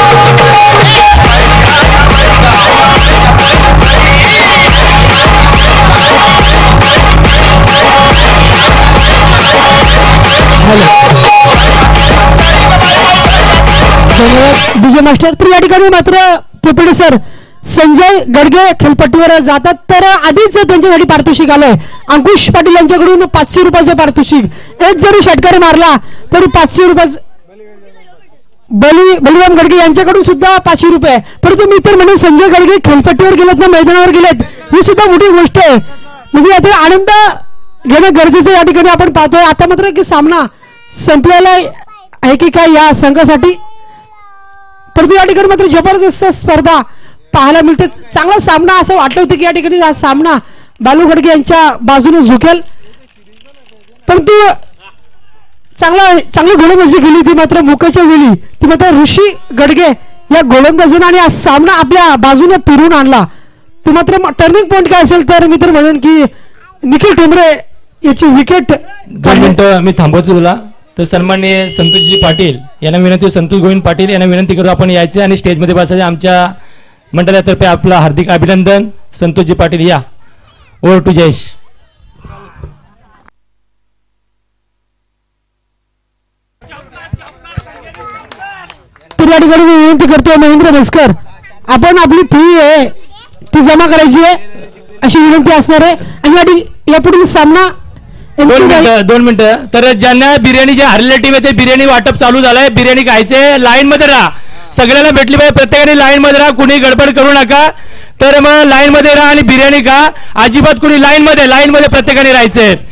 धन्यवाद डीजे मास्टर. तर या ठिकाणी मात्र पोपळे सर संजय गडगे खेळपट्टीवर जातात तर आधीच त्यांच्यासाठी पारितोषिक आलंय. अंकुश पाटील यांच्याकडून पाचशे रुपयाचं पारितोषिक. एक जरी षटकार मारला तरी पाचशे रुपये. बली बलिराम गडगे यांच्याकडून सुद्धा पाचशे रुपये. परंतु मी तर म्हणून संजय गडगे खेळपट्टीवर गेलेत ना मैदानावर गेलेत ही सुद्धा मोठी गोष्ट आहे. म्हणजे यातील आनंद घेणं गरजेचं या ठिकाणी आपण पाहतोय. आता मात्र की सामना संपलेला आहे की काय या संघासाठी परंतु या ठिकाणी मात्र जबरदस्त स्पर्धा पाहायला मिळते. चांगला सामना असं वाटलं होतं की या ठिकाणी हा सामना बालू गडगे यांच्या बाजूने झुकेल परंतु चांगला चांगली गोलंदाजी केली ती मात्र मुकाच्या वेळी ती मात्र ऋषी गडगे या गोलंदाजीने आणि हा सामना आपल्या बाजूने फिरून आणला. तो मात्र टर्निंग पॉईंट काय असेल तर मी तर म्हणून की निखिल टोमरे याची विकेट. दोन मिनिटं मी थांबवतो तुला. तर सन्माननीय संतोषजी पाटील यांना विनंती. संतोष गोविंद पाटील यांना विनंती करू आपण यायचे आणि स्टेजमध्ये बसायचे. आमच्या मंडळातर्फे आपलं हार्दिक अभिनंदन. संतोषजी पाटील या. Over to Jayesh. तर या ठिकाणी मी विनंती करतोय महेंद्र म्हस्कर आपण आपली फी आहे ती जमा करायची आहे अशी विनंती असणार आहे. आणि यापुढील सामना दोन मिनिटं दोन मिनिटं. तर ज्यांना बिर्याणीची हरलेल्या टीम आहे ते बिर्याणी वाटप चालू झालंय. बिर्याणी खायचे लाईन मध्ये राहा. सगळ्यांना भेटली पाहिजे. प्रत्येकाने लाईन मध्ये राहा. कुणी गडबड करू नका. तर मग लाईन मध्ये राहा आणि बिर्याणी खा. अजिबात कुणी लाईन मध्ये लाईन मध्ये प्रत्येकाने राहायचंय.